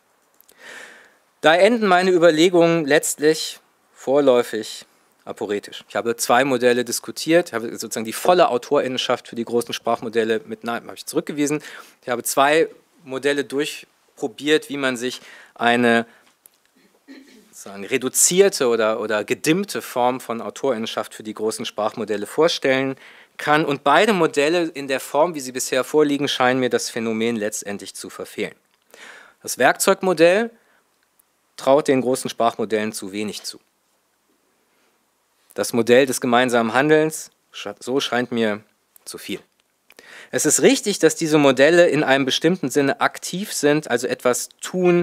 Da enden meine Überlegungen letztlich vorläufig aporetisch. Ich habe 2 Modelle diskutiert, habe sozusagen die volle Autorinnenschaft für die großen Sprachmodelle mit Nein habe ich zurückgewiesen. Ich habe 2 Modelle durchprobiert, wie man sich eine sozusagen reduzierte oder gedimmte Form von Autorinnenschaft für die großen Sprachmodelle vorstellen kann. Und beide Modelle in der Form, wie sie bisher vorliegen, scheinen mir das Phänomen letztendlich zu verfehlen. Das Werkzeugmodell traut den großen Sprachmodellen zu wenig zu. Das Modell des gemeinsamen Handelns, so scheint mir zu viel. Es ist richtig, dass diese Modelle in einem bestimmten Sinne aktiv sind, also etwas tun,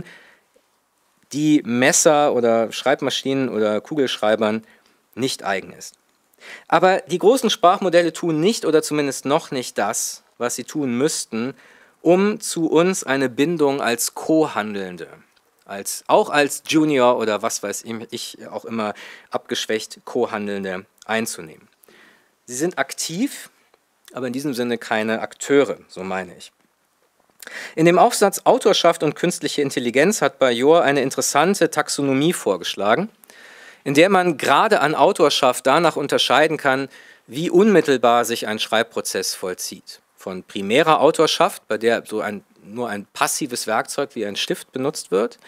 die Messer oder Schreibmaschinen oder Kugelschreibern nicht eigen ist. Aber die großen Sprachmodelle tun nicht oder zumindest noch nicht das, was sie tun müssten, um zu uns eine Bindung als Co-Handelnde, auch als Junior oder was weiß ich auch immer abgeschwächt Co-Handelnde einzunehmen. Sie sind aktiv, aber in diesem Sinne keine Akteure, so meine ich. In dem Aufsatz Autorschaft und künstliche Intelligenz hat Bajor eine interessante Taxonomie vorgeschlagen, in der man gerade an Autorschaft danach unterscheiden kann, wie unmittelbar sich ein Schreibprozess vollzieht. Von primärer Autorschaft, bei der nur ein passives Werkzeug wie ein Stift benutzt wird,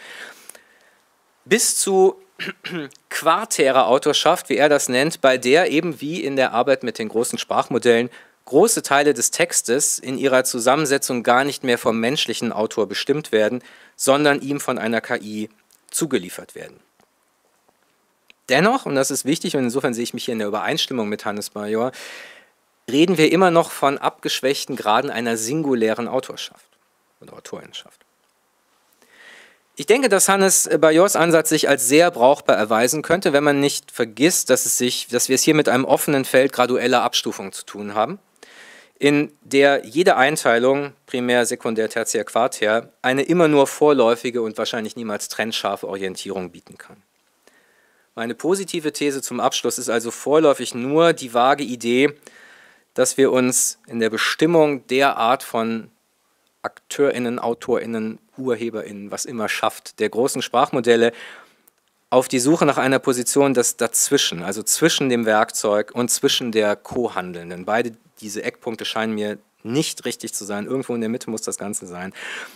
bis zu quartärer Autorschaft, wie er das nennt, bei der eben wie in der Arbeit mit den großen Sprachmodellen große Teile des Textes in ihrer Zusammensetzung gar nicht mehr vom menschlichen Autor bestimmt werden, sondern ihm von einer KI zugeliefert werden. Dennoch, und das ist wichtig, und insofern sehe ich mich hier in der Übereinstimmung mit Hannes Bajor, reden wir immer noch von abgeschwächten Graden einer singulären Autorschaft oder Autorinnenschaft. Ich denke, dass Hannes Bajors Ansatz sich als sehr brauchbar erweisen könnte, wenn man nicht vergisst, dass wir es hier mit einem offenen Feld gradueller Abstufung zu tun haben, in der jede Einteilung, primär, sekundär, tertiär, quartär, eine immer nur vorläufige und wahrscheinlich niemals trennscharfe Orientierung bieten kann. Meine positive These zum Abschluss ist also vorläufig nur die vage Idee, dass wir uns in der Bestimmung der Art von AkteurInnen, AutorInnen, UrheberInnen, was immer schafft, der großen Sprachmodelle, auf die Suche nach einer Position des Dazwischen, also zwischen dem Werkzeug und zwischen der Co-Handelnden. Beide diese Eckpunkte scheinen mir nicht richtig zu sein, irgendwo in der Mitte muss das Ganze sein,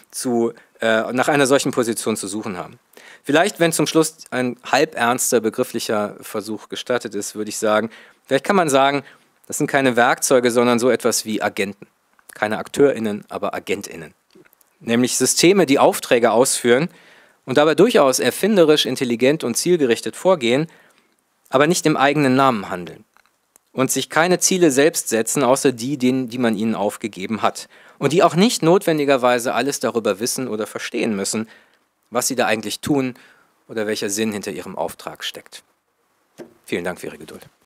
nach einer solchen Position zu suchen haben. Vielleicht, wenn zum Schluss ein halbernster begrifflicher Versuch gestattet ist, würde ich sagen, vielleicht kann man sagen, das sind keine Werkzeuge, sondern so etwas wie Agenten. Keine AkteurInnen, aber AgentInnen. Nämlich Systeme, die Aufträge ausführen und dabei durchaus erfinderisch, intelligent und zielgerichtet vorgehen, aber nicht im eigenen Namen handeln. Und sich keine Ziele selbst setzen, außer die man ihnen aufgegeben hat. Und die auch nicht notwendigerweise alles darüber wissen oder verstehen müssen, was sie da eigentlich tun oder welcher Sinn hinter ihrem Auftrag steckt. Vielen Dank für Ihre Geduld.